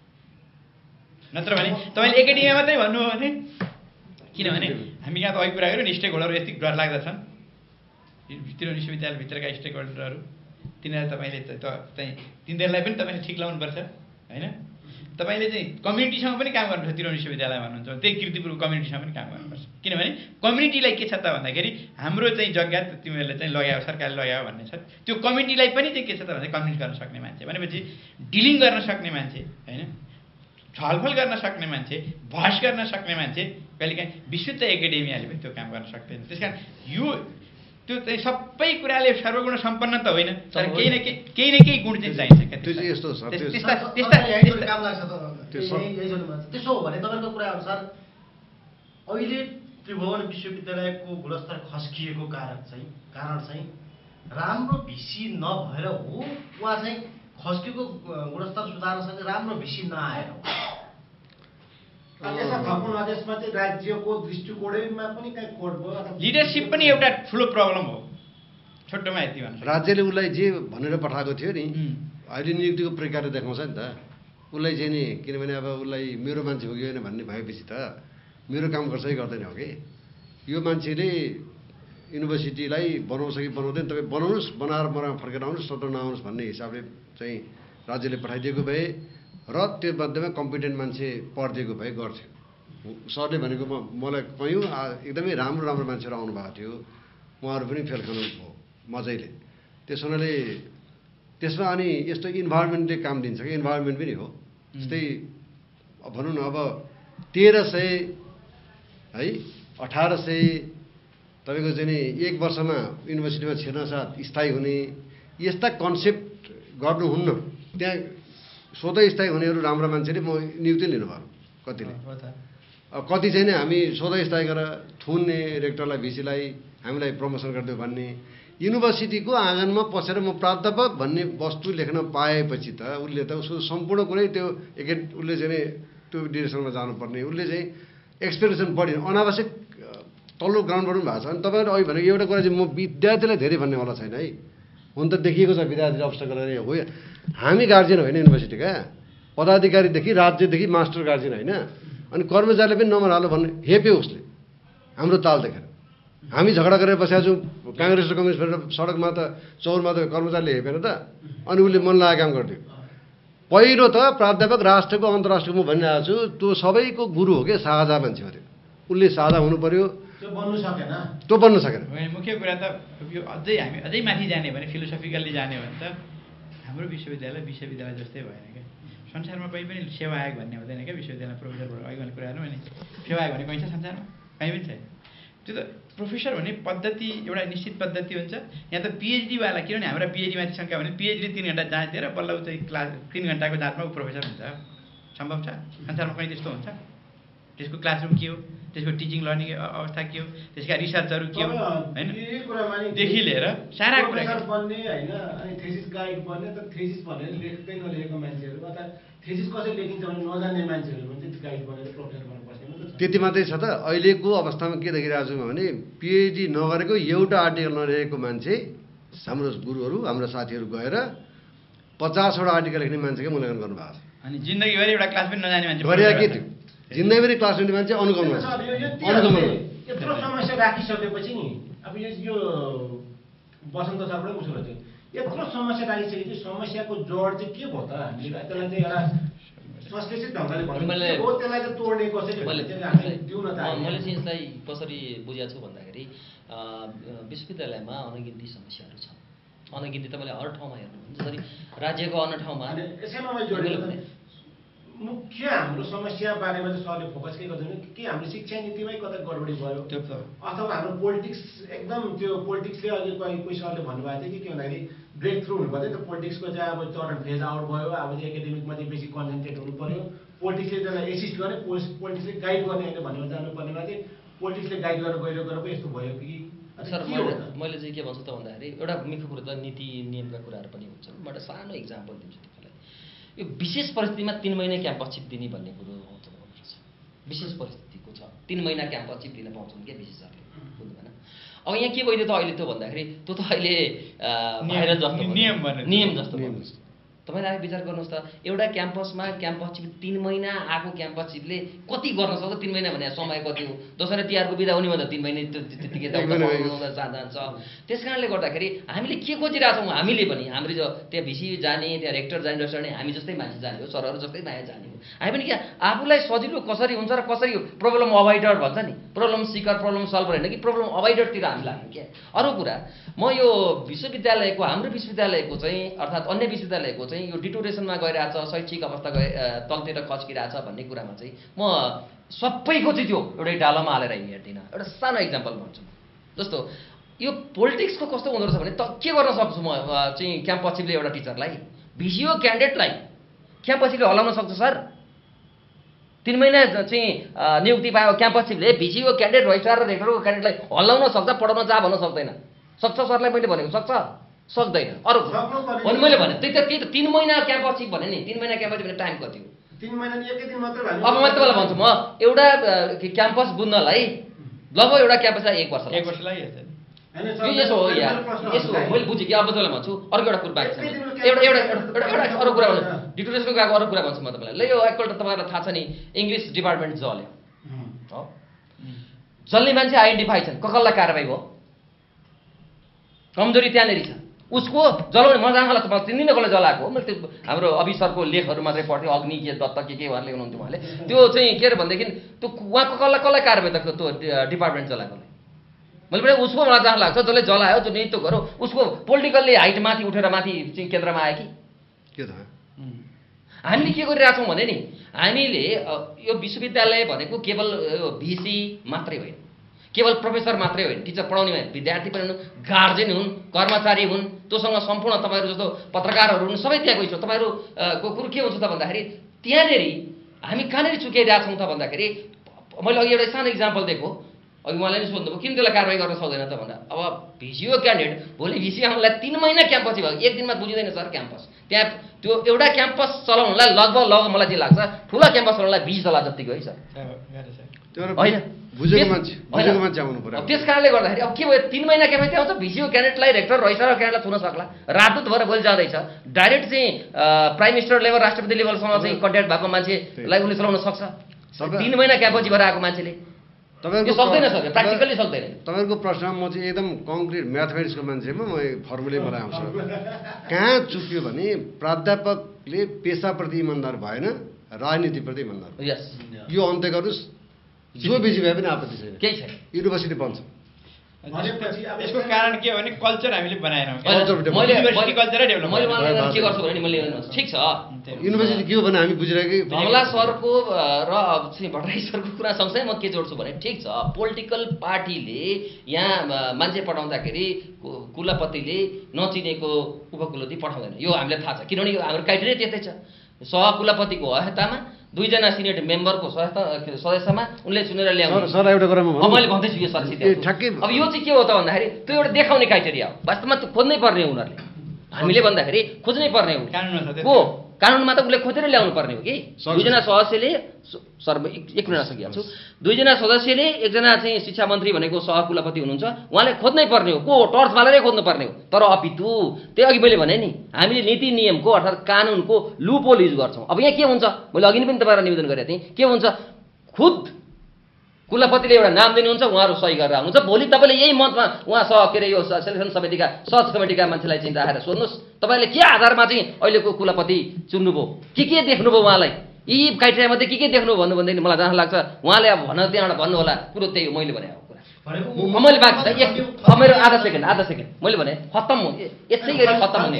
नत्र भने तपाईँले एकाडेमिया मात्रै भन्नुभयो भने किनभने हामी यहाँ त अघि कुरा गऱ्यौँ नि स्टेक होल्डरहरू यति डर लाग्दा छन् त्रिभुवन विश्वविद्यालयभित्रका स्टेक होल्डरहरू तिनीहरू तपाईँले त चाहिँ तिनीहरूलाई पनि तपाईँले ठिक लाउनुपर्छ होइन तपाईँले चाहिँ कम्युनिटीसँग पनि काम गर्नुपर्छ त्रिभुवन विश्वविद्यालय भन्नुहुन्छ त्यही कीर्तिपुरको कम्युनिटीसँग पनि काम गर्नुपर्छ किनभने कम्युनिटीलाई के छ त भन्दाखेरि हाम्रो चाहिँ जग्गा तिमीहरूले चाहिँ लगायो सरकारले लगायो भन्ने छ त्यो कम्युनिटीलाई पनि चाहिँ के छ त भन्दा कन्भिन्स गर्न सक्ने मान्छे भनेपछि डिलिङ गर्न सक्ने मान्छे होइन छलफल गर्न सक्ने मान्छे बहस गर्न सक्ने मान्छे कहिलेकाहीँ विशुद्ध एकाडेमियाले पनि त्यो काम गर्न सक्दैन त्यस कारण यो त्यो चाहिँ सबै कुराले सर्वगुण सम्पन्न त होइन तर केही न केही केही न केही गुण चाहिँ चाहिन्छ क्या त्यो चाहिँ यस्तो छ त्यसो हो भने तपाईँको कुरा अनुसार अहिले त्रिभुवन विश्वविद्यालयको गुणस्तर खस्किएको कारण चाहिँ कारण चाहिँ राम्रो भिसी नभएर हो वा चाहिँ खस्किएको गुणस्तर सुधार्नसँगै राम्रो भिसी नआएर हो त्यसमा थप्नु त्यसमा चाहिँ राज्यको दृष्टिकोणमा पनि कहीँ कोड भयो लिडरसिप पनि एउटा ठुलो प्रब्लम हो छोटोमा यति भन्छ राज्यले उसलाई जे भनेर पठाएको थियो नि अहिले नियुक्तिको प्रक्रिया देखाउँछ नि त उसलाई चाहिँ नि किनभने अब उसलाई मेरो मान्छे हो कि होइन भन्ने भएपछि त मेरो काम गर्छ कि गर्दैन हो कि यो मान्छेले युनिभर्सिटीलाई बनाउँछ कि बनाउँदैन तपाईँ बनाउनुहोस् बनाएर मरमा फर्केर आउनुहोस् स्वतन्त्र नआउनुहोस् भन्ने हिसाबले चाहिँ राज्यले पठाइदिएको भए र त्यो मध्येमा कम्पिटेन्ट मान्छे पढिदिएको भए गर्थ्यो सरले भनेको म मलाई कयौँ एकदमै राम्रो राम्रो मान्छेहरू आउनुभएको थियो उहाँहरू पनि फेल खानु भयो मजैले त्यस हुनाले त्यसमा अनि यस्तो इन्भाइरोमेन्टले काम दिन्छ कि इन्भाइरोमेन्ट पनि हो जस्तै भनौँ न अब तेह्र सय है अठार सय तपाईँको चाहिँ नि एक वर्षमा युनिभर्सिटीमा छिर्न साथ स्थायी हुने यस्ता कन्सेप्ट गर्नुहुन्न त्यहाँ स्वतः स्थायी हुनेहरू राम्रो मान्छेले म नियुक्ति लिनुभयो कतिले कति चाहिँ नि हामी स्वतः स्थायी गरेर थुन्ने रेक्टरलाई भिसीलाई हामीलाई प्रमोसन गरिदियो भन्ने युनिभर्सिटीको आँगनमा पसेर म प्राध्यापक भन्ने वस्तु लेख्न पाएपछि त उसले त उसको सम्पूर्ण कुनै त्यो एक उसले चाहिँ नि त्यो डिरेक्सनमा जानुपर्ने उसले चाहिँ एक्सपेक्टेसन बढी अनावश्यक तल्लो ग्राउन्डबाट पनि भएको छ अनि तपाईँहरू अघि भनेको एउटा कुरा चाहिँ म विद्यार्थीलाई धेरै भन्नेवाला छैन है हुन त देखिएको छ विद्यार्थीले अब्स्ट्रकल हो हामी गार्जियन होइन युनिभर्सिटीका पदाधिकारीदेखि राज्यदेखि मास्टर गार्जियन होइन अनि कर्मचारीले पनि नम्बर हालो भन्ने हेप्यो उसले हाम्रो ताल देखेर हामी झगडा गरेर बसेका छौँ काङ्ग्रेस र कम्युनिस्ट भनेर सडकमा त चौरमा त कर्मचारीले हेपेन त अनि उसले मन लागेको काम गरिदियो पहिलो त प्राध्यापक राष्ट्रको अन्तर्राष्ट्रको म भनिरहेको छु त्यो सबैको गुरु हो क्या साझा मान्छे हो त्यो उसले साझा हुनु पर्यो त्यो बन्नु सकेन त्यो बन्न सकेन मुख्य कुरा त यो अझै हामी अझै माथि जाने भने फिलोसफिकल्ली जाने भने त हाम्रो विश्वविद्यालय विश्वविद्यालय जस्तै भएन क्या संसारमा कहीँ पनि सेवा आयोग भन्ने हुँदैन क्या विश्वविद्यालय प्रोफेसरबाट अघि भन्ने कुराहरू भने सेवा आयोग भन्ने कहीँ छ संसारमा कहीँ पनि छैन त्यो त प्रोफेसर भन्ने पद्धति एउटा निश्चित पद्धति हुन्छ यहाँ त पिएचडीवाला किनभने हाम्रो पिएचडी माथि सङ्ख्या भने पिएचडी तिन घन्टा जाँच दिएर बल्ल चाहिँ क्लास तिन घन्टाको जाँचमा ऊ प्रोफेसर हुन्छ सम्भव छ संसारमा कहीँ त्यस्तो हुन्छ त्यसको क्लासरुम के हो त्यसको टिचिङ लर्निङ अवस्था के हो त्यसका रिसर्चहरू के हो होइन देखि लिएर सारा कुरा बन्ने होइन अनि थेसिस गाइड बन्ने त थेसिस भनेर लेख्दै नलेखेको मान्छेहरू अथवा थेसिस कसरी लेखिन्छ भने नजान्ने मान्छेहरू पनि त्यो गाइड बनेर प्रोफेसर बन्न बस्ने त्यति मात्रै छ त अहिलेको अवस्थामा के देखिरहेको छु भने पिएचडी नगरेको एउटा आर्टिकल नलेखेको मान्छे हाम्रो गुरुहरू हाम्रो साथीहरू गएर पचासवटा आर्टिकल लेख्ने मान्छेकै मूल्याङ्कन गर्नुभएको छ। अनि जिन्दगीभरि एउटा क्लास पनि नजाने मान्छे गरे के थियो जिन्दगीभरि क्लास लिने मान्छे अनुगमन अनुगमन यत्रो समस्या राखिसकेपछि नि अब यो यो बसन्त सरबाट उसो थियो यत्रो समस्या राखिसकेपछि समस्याको जड चाहिँ के भयो त हामीले त्यसलाई चाहिँ एउटा संश्लेषित ढङ्गले भन्नु हो त्यसलाई चाहिँ तोड्ने कसरी मैले दिउँ न त मैले चाहिँ यसलाई कसरी बुझेको छु भन्दाखेरि विश्वविद्यालयमा अनगिन्ती समस्याहरू छ। अनगिन्ती तपाईँले हर ठाउँमा हेर्नुहुन्छ जसरी राज्यको अन्य ठाउँमा यसैमा मैले जोडेको मुख्य हाम्रो समस्या बारेमा चाहिँ सरले फोकस के गर्दैन कि हाम्रो शिक्षा नीतिमै कता गडबडी भयो अथवा हाम्रो पोलिटिक्स एकदम त्यो पोलिटिक्सले अघि कोही कोही सरले भन्नुभएको थियो कि के भन्दाखेरि ब्रेक थ्रु हुनु पऱ्यो नि त पोलिटिक्सको चाहिँ अब चरण फेज आउट भयो अब चाहिँ एकाडेमिकमा चाहिँ बेसी कन्सन्ट्रेट हुनु पऱ्यो पोलिटिक्सले त्यसलाई एसिस्ट गर्ने पोलिटिक्सले गाइड गर्ने होइन भन्ने जानुपर्नेमा चाहिँ पोलिटिक्सले गाइड गरेर गइरहेको गरेर पो यस्तो भयो कि सर मैले मैले चाहिँ के भन्छु त भन्दाखेरि एउटा मुख्य कुरो त नीति नियमका कुराहरू पनि हुन्छन्। म एउटा सानो इक्जाम्पल दिन्छु तपाईँलाई। यो विशेष परिस्थितिमा तिन महिना क्याम्पस चिप दिने भन्ने कुरो आउँछ छ। विशेष परिस्थितिको छ तिन महिना क्याम्पस चिप दिन पाउँछन् क्या विशेषज्ञले बुझ्नु भएन। अब यहाँ के भइदियो त अहिले त्यो भन्दाखेरि त्यो त अहिले भाइरल जस्तो नियम नियम जस्तो तपाईँले आएर विचार गर्नुहोस् त एउटा क्याम्पसमा क्याम्पस चिप तिन महिना आएको क्याम्पस चिपले कति गर्न सक्छ तिन महिना भने समय कति हो दसैँ तिहारको बिदा हुने भन्दा तिन महिना त्यतिकै जान्छ। त्यस कारणले गर्दाखेरि हामीले के खोजिरहेछौँ हामीले पनि हाम्रो जो त्यहाँ भिसी जाने त्यहाँ रेक्टर जाने रजिस्टर हामी जस्तै मान्छे जाने हो सरहरू जस्तै मान्छे जाने हो हामी पनि क्या आफूलाई सजिलो कसरी हुन्छ र कसरी प्रब्लम अभाइडर भन्छ नि प्रब्लम सिकर प्रब्लम सल्भर होइन कि प्रब्लम अभाइडरतिर हामी लाग्यौँ क्या। अरू कुरा म यो विश्वविद्यालयको हाम्रो विश्वविद्यालयको चाहिँ अर्थात् अन्य विश्वविद्यालयको चाहिँ यो डिटोरेसनमा गइरहेछ शैक्षिक अवस्था गए तलतिर खस्किरहेछ भन्ने कुरामा चाहिँ म सबैको चाहिँ त्यो एउटै डालामा हालेर हेर्दिनँ। एउटा सानो इक्जाम्पल भन्छु जस्तो यो पोलिटिक्सको कस्तो हुँदो रहेछ भने त के गर्न सक्छु म चाहिँ क्याम्पस चिफले एउटा टिचरलाई भिसिओ क्यान्डिडेटलाई क्याम्पस चिफले हल्लाउन सक्छ सर तिन महिना चाहिँ नियुक्ति पायो क्याम्पस चिफले भिसिओ क्यान्डिडेट रजिस्ट्रार र रेक्टरको क्यान्डिडेटलाई हल्लाउन सक्छ पढाउन जा भन्न सक्दैन। सक्छ सरलाई मैले भनेको सक्छ सक्दैन। अरू भने मैले भने त्यही त त्यही त तिन महिना क्याम्पस चिफ भने नि तिन महिना क्याम्पस चिफ भने टाइम कति हो तिन महिना एकै दिन मात्र भयो। अब म तपाईँलाई भन्छु म एउटा क्याम्पस बुझ्नलाई लगभग एउटा क्याम्पसलाई एक वर्ष एक वर्ष लागिहाल्छ यसो हो यार यसो मैले बुझेँ कि अब तपाईँलाई भन्छु अर्को एउटा कुरा बाँकी छ एउटा एउटा एउटा एउटा अरू कुरा भन्छु डिटोरेसनको गएको अरू कुरा भन्छु म तपाईँलाई ल यो एकपल्ट तपाईँलाई थाहा छ नि इङ्ग्लिस डिपार्टमेन्ट जल्यो हो जल्ने मान्छे आइडेन्टिफाई छन् कसलाई कारवाही भयो कमजोरी त्यहाँनिर छ उसको जलाउने म जहाँ लाग्छ तिन दिन कसलाई जलाएको हो मैले त्यो हाम्रो अफिसरको लेखहरू मात्रै पढ्थेँ अग्नि के दत्त के के उहाँले लेख्नुहुन्थ्यो उहाँले त्यो चाहिँ के अरे भनेदेखि त्यो उहाँको कसलाई कसलाई कारवाही त त्यो डिपार्टमेन्ट जलाएकोले मैले पनि उसको मलाई जहाँ लाग्छ जसले जलायो जो नृत्य गऱ्यो उसको पोलिटिकल्ली हाइट माथि उठेर माथि चाहिँ केन्द्रमा आयो कि के त हामीले के गरिरहेछौँ भने नि हामीले यो विश्वविद्यालय भनेको केवल भिसी मात्रै होइन केवल प्रोफेसर मात्रै होइन टिचर पढाउने विद्यार्थी पनि हुन् गार्जेन हुन् कर्मचारी हुन् त्योसँग सम्पूर्ण तपाईँहरू जस्तो पत्रकारहरू हुन् सबै त्यहाँ गइसक्यो तपाईँहरूको कुरो के हुन्छ त भन्दाखेरि त्यहाँनिर हामी कहाँनिर चुकाइरहेछौँ त भन्दाखेरि मैले अघि एउटा सानो इक्जाम्पल दिएको अघि उहाँले नि सोध्नुभयो किन त्यसलाई कारवाही गर्न सक्दैन त भन्दा अब भिसिओ क्यान्डिडेट भोलि भिसी आउनलाई तिन महिना क्याम्पस भयो एक दिनमा बुझिँदैन सर क्याम्पस त्यहाँ त्यो एउटा क्याम्पस चलाउनलाई लगभग लगभग मलाई चाहिँ लाग्छ ठुला क्याम्पस चलाउनलाई बिस डलर जतिको है सर होइन बुझेको मान्छे बुझेको मान्छे आउनु पर्यो। त्यस कारणले गर्दाखेरि अब के भयो तिन महिना क्याम्पस आउँछ भिसिओ क्यान्डिडेटलाई रेक्टर रजिस्ट्रार क्यान्डिडेटलाई छुन सक्ला राजदूत भएर भोलि जाँदैछ डाइरेक्ट चाहिँ प्राइम मिनिस्टर लेभल राष्ट्रपति लेभलसँग चाहिँ कन्ट्याक्ट भएको मान्छेलाई उसले चलाउन सक्छ तिन महिना क्याम्पस भएर आएको मान्छेले तपाईँको सक्दैन सर प्र्याक्टिकली सक्दैन। तपाईँको प्रश्नमा म चाहिँ एकदम कङ्क्रिट म्याथमेटिक्सको मान्छेमा म फर्मुलै मलाई आउँछ कहाँ चुक्यो भने प्राध्यापकले पेसाप्रति इमान्दार भएन राजनीतिप्रति इमान्दार यस यो अन्त्य गर्नुहोस् जो बिजी भए पनि आपत्ति छैन केही छैन युनिभर्सिटी बन्छ। यसको कारण के हो भने कल्चर हामीले बनाएनौँ मैले कल्चरै डेभलप मैले के गर्छु भने मैले ठिक छ युनिभर्सिटी के हो भने हामी बुझिरहेकै धमला सरको र चाहिँ भट्टराई सरको कुरा सँगसँगै म के जोड्छु भने ठिक छ पोलिटिकल पार्टीले यहाँ मान्छे पठाउँदाखेरि कुलपतिले नचिनेको उपकुलपति पठाउँदैन यो हामीलाई थाहा छ किनभने हाम्रो क्राइटेरिया त्यस्तै छ सहकुलपतिको अध्यक्षतामा दुईजना सिनेट मेम्बरको सदस्यमा उनले चुनेर ल्याउनु सर एउटा कुरा मैले भन्दैछु यो सरसित अब यो चाहिँ के हो त भन्दाखेरि त्यो एउटा देखाउने क्राइटेरिया हो वास्तवमा त्यो खोज्नै पर्ने हो उनीहरूले हामीले भन्दाखेरि खोज्नै पर्ने हो को कानुनमा त उसले खोजेर ल्याउनु पर्ने हो कि दुईजना सदस्यले सर एक मिनट सकिहाल्छु दुईजना सदस्यले एकजना चाहिँ शिक्षा मन्त्री भनेको सहकुलपति हुनुहुन्छ उहाँले खोज्नै पर्ने हो को टर्च बालेरै खोज्नु पर्ने हो तर अपितु त्यही अघि मैले भने नि हामीले नीति नियमको अर्थात् कानुनको लुपोल युज गर्छौँ अब यहाँ के हुन्छ मैले अघि पनि तपाईँलाई निवेदन गरेको थिएँ के हुन्छ खुद कुलपतिले एउटा नाम दिनुहुन्छ उहाँहरू सही गरेर आउनुहुन्छ भोलि तपाईँले यही मतमा उहाँ सह के अरे यो सेलेक्सन समितिका सर्च कमिटीका मान्छेलाई चाहिँ राखेर सोध्नुहोस् तपाईँले के आधारमा चाहिँ अहिलेको कुलपति चुन्नुभयो के के देख्नुभयो उहाँलाई यी क्राइटेरियामध्ये के के देख्नु भन्नु भन्दाखेरि मलाई जहाँ लाग्छ उहाँले अब भन्न त्यहाँबाट भन्नु होला कुरो त्यही हो मैले भने कुरा मैले बाँकी छ एक मेरो आधा सेकेन्ड आधा सेकेन्ड मैले भने खत्तम हो यसै गरी खत्तम हुने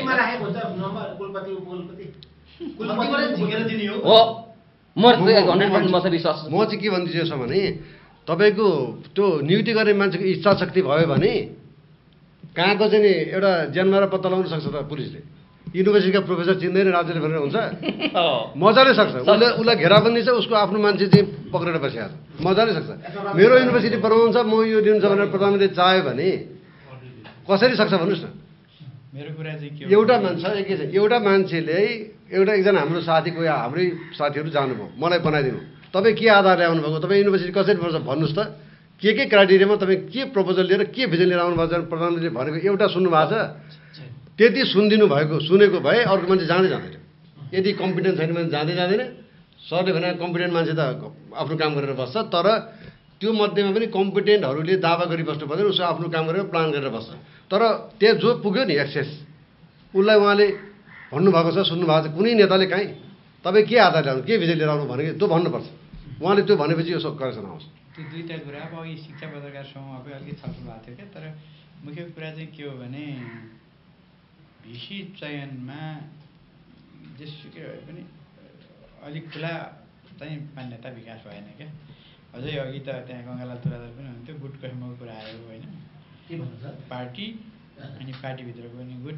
हो म हन्ड्रेड पर्सेन्ट म चाहिँ विश्वास म चाहिँ के भनिदिन्छु भने तपाईँको त्यो नियुक्ति गर्ने मान्छेको इच्छा शक्ति भयो भने कहाँको चाहिँ नि एउटा ज्यानमारा पत्ता लगाउन सक्छ त पुलिसले युनिभर्सिटीका प्रोफेसर चिन्दैन राज्यले भनेर हुन्छ मजाले सक्छ उसले उसलाई घेराबन्दी छ उसको आफ्नो मान्छे चाहिँ पक्रेर बसिहाल्छ मजाले सक्छ मेरो युनिभर्सिटी बनाउनु छ म यो दिनु छ भनेर प्रधानमन्त्रीले चाह्यो भने कसरी सक्छ भन्नुहोस् न मेरो कुरा चाहिँ के एउटा मान्छे के छ एउटा मान्छेले एउटा एकजना हाम्रो साथी कोही हाम्रै साथीहरू जानुभयो मलाई बनाइदिनु तपाईँ के आधार ल्याउनु भएको तपाईँ युनिभर्सिटी कसरी पर्छ भन्नुहोस् त के के क्राइटेरियामा तपाईँ के प्रपोजल लिएर के भिजन लिएर आउनु भएको छ प्रधानमन्त्रीले भनेको एउटा सुन्नु भएको छ त्यति सुनिदिनु भएको सुनेको भए अर्को मान्छे जाँदै जाँदैन यदि कम्पिटेन्ट छैन भने जाँदै जाँदैन सरले भने कम्पिटेन्ट मान्छे त आफ्नो काम गरेर बस्छ तर त्यो मध्येमा पनि कम्पिटेन्टहरूले दावा गरिबस्नु पर्दैन उसो आफ्नो काम गरेर प्लान गरेर बस्छ तर त्यहाँ जो पुग्यो नि एक्सेस उसलाई उहाँले भन्नुभएको छ सुन्नुभएको छ कुनै नेताले काहीँ तपाईँ के आधार ल्याउनु के भिजन लिएर आउनु भनेको त्यो भन्नुपर्छ उहाँले त्यो भनेपछि यो सब करेक्सन आउँछ त्यो दुईवटा कुरा अब अघि शिक्षा पत्रकार समूहको अलिकति छलफल भएको थियो क्या तर मुख्य कुरा चाहिँ के हो भने भिसी चयनमा जेसुकै भए पनि अलिक खुला चाहिँ मान्यता विकास भएन क्या अझै अघि त त्यहाँ गङ्गालाल तुरादार पनि हुन्थ्यो गुटको हेमको कुरा आयो होइन के भन्नु छ पार्टी अनि पार्टीभित्रको पनि गुट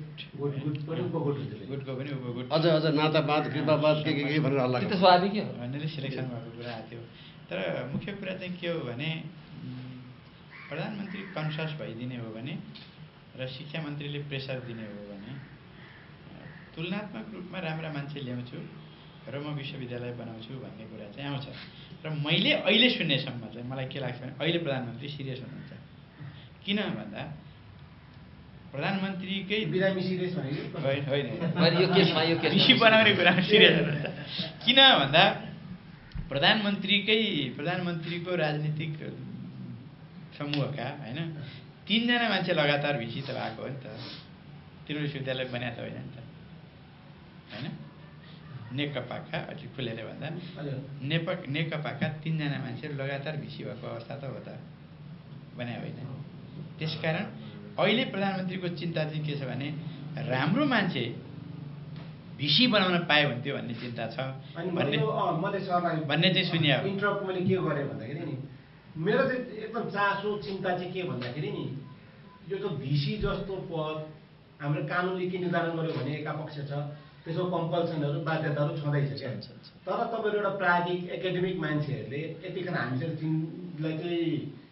गुटको पनि उपगुट अझ अझ नातावाद कृपावाद के के के भनेर हल्ला त्यो त स्वाभाविक हो भन्नेले सिलेक्सन भएको कुरा आएको थियो तर मुख्य कुरा चाहिँ के हो भने प्रधानमन्त्री कन्सियस भइदिने हो भने र शिक्षा मन्त्रीले प्रेसर दिने हो भने तुलनात्मक रूपमा राम्रा मान्छे ल्याउँछु र म विश्वविद्यालय बनाउँछु भन्ने कुरा चाहिँ आउँछ र मैले अहिले सुन्नेसम्म चाहिँ मलाई के लाग्छ भने अहिले प्रधानमन्त्री सिरियस हुनुहुन्छ किन भन्दा प्रधानमन्त्रीकै बिरामी सिरियस भनेको होइन यो केसमा यो केस भिसी बनाउने कुरामा सिरियस हुनुहुन्छ किन भन्दा प्रधानमन्त्रीकै प्रधानमन्त्रीको राजनीतिक समूहका होइन तीनजना मान्छे लगातार भिसी त भएको हो नि त त्रिभुवन विश्वविद्यालय बनाएको त होइन नि त होइन नेकपाका अझै खुलेर भन्दा नेप नेकपाका तीनजना मान्छेहरू लगातार भिसी भएको अवस्था त हो त बनाए होइन त्यसकारण अहिले प्रधानमन्त्रीको चिन्ता चाहिँ के छ भने राम्रो मान्छे भिसी बनाउन पायो भने त्यो भन्ने चिन्ता छ भन्ने भन्ने चाहिँ सुनियो इन्टरप्ट मैले के गरेँ भन्दाखेरि नि मेरो चाहिँ एकदम चासो चिन्ता चाहिँ के भन्दाखेरि नि यो त भिसी जस्तो पद हाम्रो कानुनले के निर्धारण गर्यो भने एका पक्ष छ त्यसको कम्पल्सनहरू बाध्यताहरू छँदैछ क्या तर तपाईँहरू एउटा प्राविधिक एकाडेमिक मान्छेहरूले यतिखेर हामीले तिनलाई चाहिँ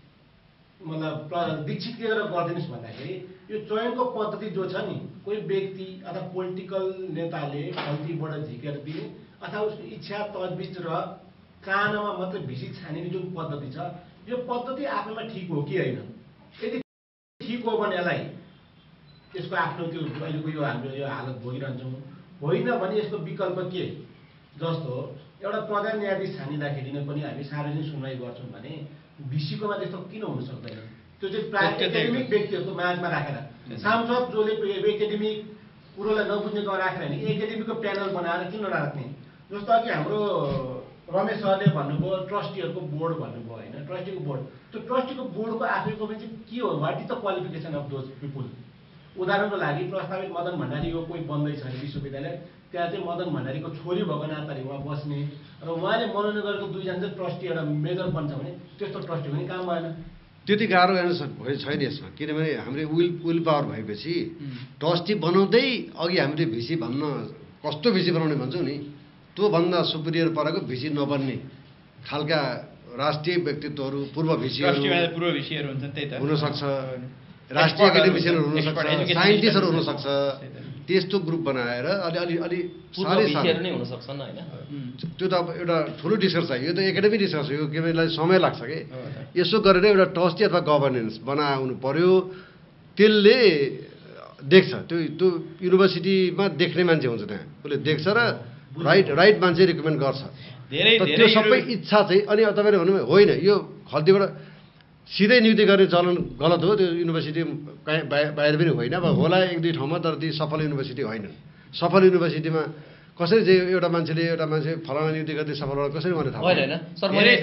मतलब दीक्षित के गरेर गरिदिनुहोस् भन्दाखेरि यो चयनको पद्धति जो छ नि कोही व्यक्ति अथवा पोलिटिकल नेताले गल्तीबाट झिकेर दिने अथवा उसको इच्छा तजबिज र कानमा मात्रै भिसी छानिने जुन पद्धति छ यो पद्धति आफैमा ठिक हो कि होइन यदि ठिक हो भने यसलाई यसको आफ्नो त्यो अहिलेको यो हाम्रो यो हालत भोगिरहन्छौँ होइन भने यसको विकल्प के जस्तो एउटा प्रधान न्यायाधीश छानिँदाखेरि नै पनि हामी सार्वजनिक सुनवाई गर्छौँ भने भिसीकोमा त्यस्तो किन हुन सक्दैन त्यो चाहिँ एकाडेमिक व्यक्तिहरूको माझमा राखेर सांसद जसले एकाडेमिक कुरोलाई नबुझ्नेको राखेर भने एकाडेमिकको प्यानल बनाएर किन नराख्ने जस्तो अघि हाम्रो रमेश सरले भन्नुभयो ट्रस्टीहरूको बोर्ड भन्नुभयो होइन ट्रस्टीको बोर्ड त्यो ट्रस्टीको बोर्डको आफैको पनि चाहिँ के हो what is the qualification of those people उदाहरणको लागि प्रस्तावित मदन भण्डारीको कोही बन्दैछ भने विश्वविद्यालय त्यहाँ चाहिँ मदन भण्डारीको छोरी भएको नाताले उहाँ बस्ने र उहाँले मनोनयन गरेको दुईजना चाहिँ ट्रस्टी एउटा मेजर बन्छ भने त्यस्तो ट्रस्टी पनि काम भएन त्यति गाह्रो भयो छैन यसमा किनभने हामीले विल विल पावर भएपछि ट्रस्टी बनाउँदै अघि हामीले भिसी भन्न कस्तो भिसी बनाउने भन्छौँ नि त्योभन्दा सुपिरियर परेको भिसी नबन्ने खालका राष्ट्रिय व्यक्तित्वहरू पूर्व भिसीहरू पूर्व भिसीहरू हुन्छन् त्यही त हुनसक्छ राष्ट्रिय एकाडेमिसियनहरू हुनसक्छ साइन्टिस्टहरू हुनसक्छ त्यस्तो ग्रुप बनाएर अलि अलि अलि पूर्व साह्रै विषयहरू सानो नै हुन सक्छन् होइन त्यो त अब एउटा ठुलो डिस्कस छ यो त एकाडेमिक डिस्कस हो यो केमेलाई समय लाग्छ कि यसो गरेर एउटा ट्रस्टी अथवा गभर्नेन्स बनाउनु पर्यो त्यसले देख्छ त्यो त्यो युनिभर्सिटीमा देख्ने मान्छे हुन्छ त्यहाँ उसले देख्छ र राइट राइट मान्छे रिकमेन्ड गर्छ धेरै तर त्यो सबै इच्छा चाहिँ अनि तपाईँले भन्नु होइन यो खल्तीबाट सिधै नियुक्ति गर्ने चलन गलत हो त्यो युनिभर्सिटी कहीँ बाहिर पनि होइन अब होला एक दुई ठाउँमा तर ती सफल युनिभर्सिटी होइनन् सफल युनिभर्सिटीमा कसरी चाहिँ एउटा मान्छेले एउटा मान्छे फलाना नियुक्ति गर्दै सफल भएर कसरी मलाई थाहा होइन सर मैले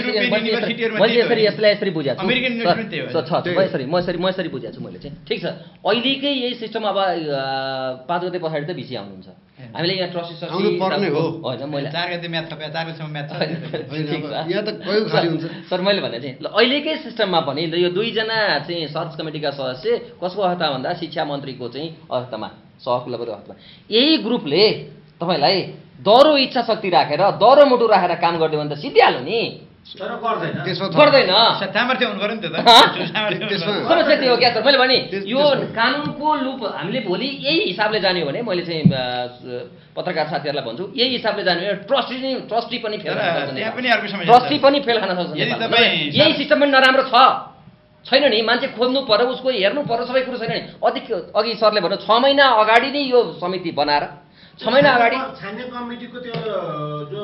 मैले यसरी यसलाई यसरी बुझाएको छु यसरी म यसरी म यसरी बुझाएको छु मैले चाहिँ ठिक छ अहिलेकै यही सिस्टम अब पाँच गते पछाडि त भिसी आउनुहुन्छ हामीले यहाँ ट्रस्टी आउनु पर्ने हो होइन मैले चार गते म्याथ थपे चार गतेसम्म म्याथ यहाँ त कयौँ खाली हुन्छ सर मैले भने चाहिँ ल अहिलेकै सिस्टममा पनि यो दुईजना चाहिँ सर्च कमिटीका सदस्य कसको अवस्था भन्दा शिक्षा मन्त्रीको चाहिँ अवस्थामा सहकुलपतिको अवस्थामा यही ग्रुपले तपाईँलाई दह्रो इच्छा शक्ति राखेर दह्रो मुटु राखेर काम गरिदियो भने त सिद्धिहाल्यो नि तर गर्दैन गर्दैन सामर्थ्य हुनु पर्यो नि त समस्या त्यो हो क्या सर मैले भने यो कानुनको लुप हामीले भोलि यही हिसाबले जाने हो भने मैले चाहिँ पत्रकार साथीहरूलाई भन्छु यही हिसाबले जाने हो ट्रस्टी ट्रस्टी पनि फेल ट्रस्टी पनि फेल खान सक्छ यही सिस्टम पनि नराम्रो छ छैन नि मान्छे खोज्नु पर्यो उसको हेर्नु पर्यो सबै कुरो छैन नि अधिक अघि सरले भन्नु छ महिना अगाडि नै यो समिति बनाएर छ महिना अगाडि छान्ने कमिटीको त्यो जो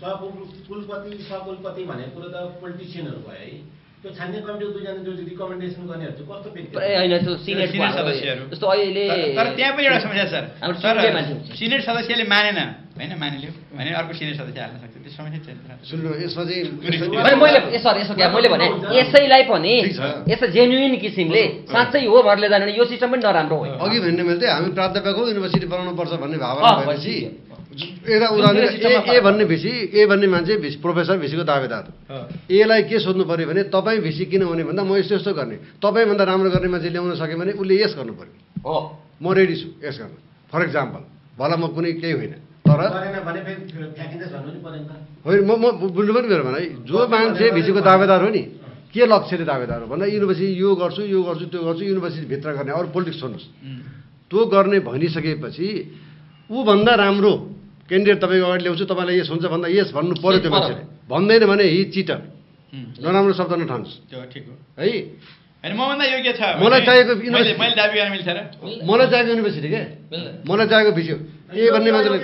कुलपति सकुलपति भनेको कुरो त पोलिटिसियनहरू भयो है त्यो छान्ने कमिटीको दुईजना जो रिकमेन्डेसन गर्नेहरू चाहिँ कस्तो व्यक्ति होइन त्यो सिनेट सदस्यहरू जस्तो अहिले तर त्यहाँ पनि एउटा समस्या सर सिनेट सदस्यले मानेन होइन मानिलियो भने अर्को सिनेट सदस्य हाल्न सक्छ त्यो समस्या छैन सुन्नु यसमा चाहिँ मैले यसो यसो क्या मैले भने यसैलाई पनि यसो जेन्युइन किसिमले साँच्चै हो भनेर जाने यो सिस्टम पनि नराम्रो हो अघि भन्ने मैले चाहिँ हामी प्राध्यापक हो युनिभर्सिटी बनाउनु पर्छ भन्ने भावना भएपछि एउटा उदाहरण ए भन्ने भिसी ए भन्ने मान्छे भिसी प्रोफेसर भिसीको दावेदार एलाई के सोध्नु पऱ्यो भने तपाईँ भिसी किन हुने भन्दा म यस्तो यस्तो गर्ने तपाईँभन्दा राम्रो गर्ने मान्छे ल्याउन सक्यो भने उसले यस गर्नु पऱ्यो हो म रेडी छु यस गर्न फर इक्जाम्पल भला म कुनै केही होइन तर होइन म म बुझ्नु पनि मेरो भनाइ जो मान्छे भिसीको दावेदार हो नि के लक्ष्यले दावेदार हो भन्दा युनिभर्सिटी यो गर्छु यो गर्छु त्यो गर्छु युनिभर्सिटीभित्र गर्ने अरू पोलिटिक्स छोड्नुहोस् त्यो गर्ने भनिसकेपछि ऊभन्दा राम्रो क्यान्डिडेट तपाईँको अगाडि ल्याउँछु तपाईँलाई यस हुन्छ भन्दा यस भन्नु पऱ्यो त्यो मान्छेले भन्दैन भने हि चिटर नराम्रो शब्द नठान्नुहोस् त्यो ठिक हो है होइन मभन्दा योग्य छ मलाई चाहिएको मैले दाबी गर्न मिल्छ र मलाई चाहिएको युनिभर्सिटी के मलाई चाहिएको भिज्यो ए भन्ने मान्छेले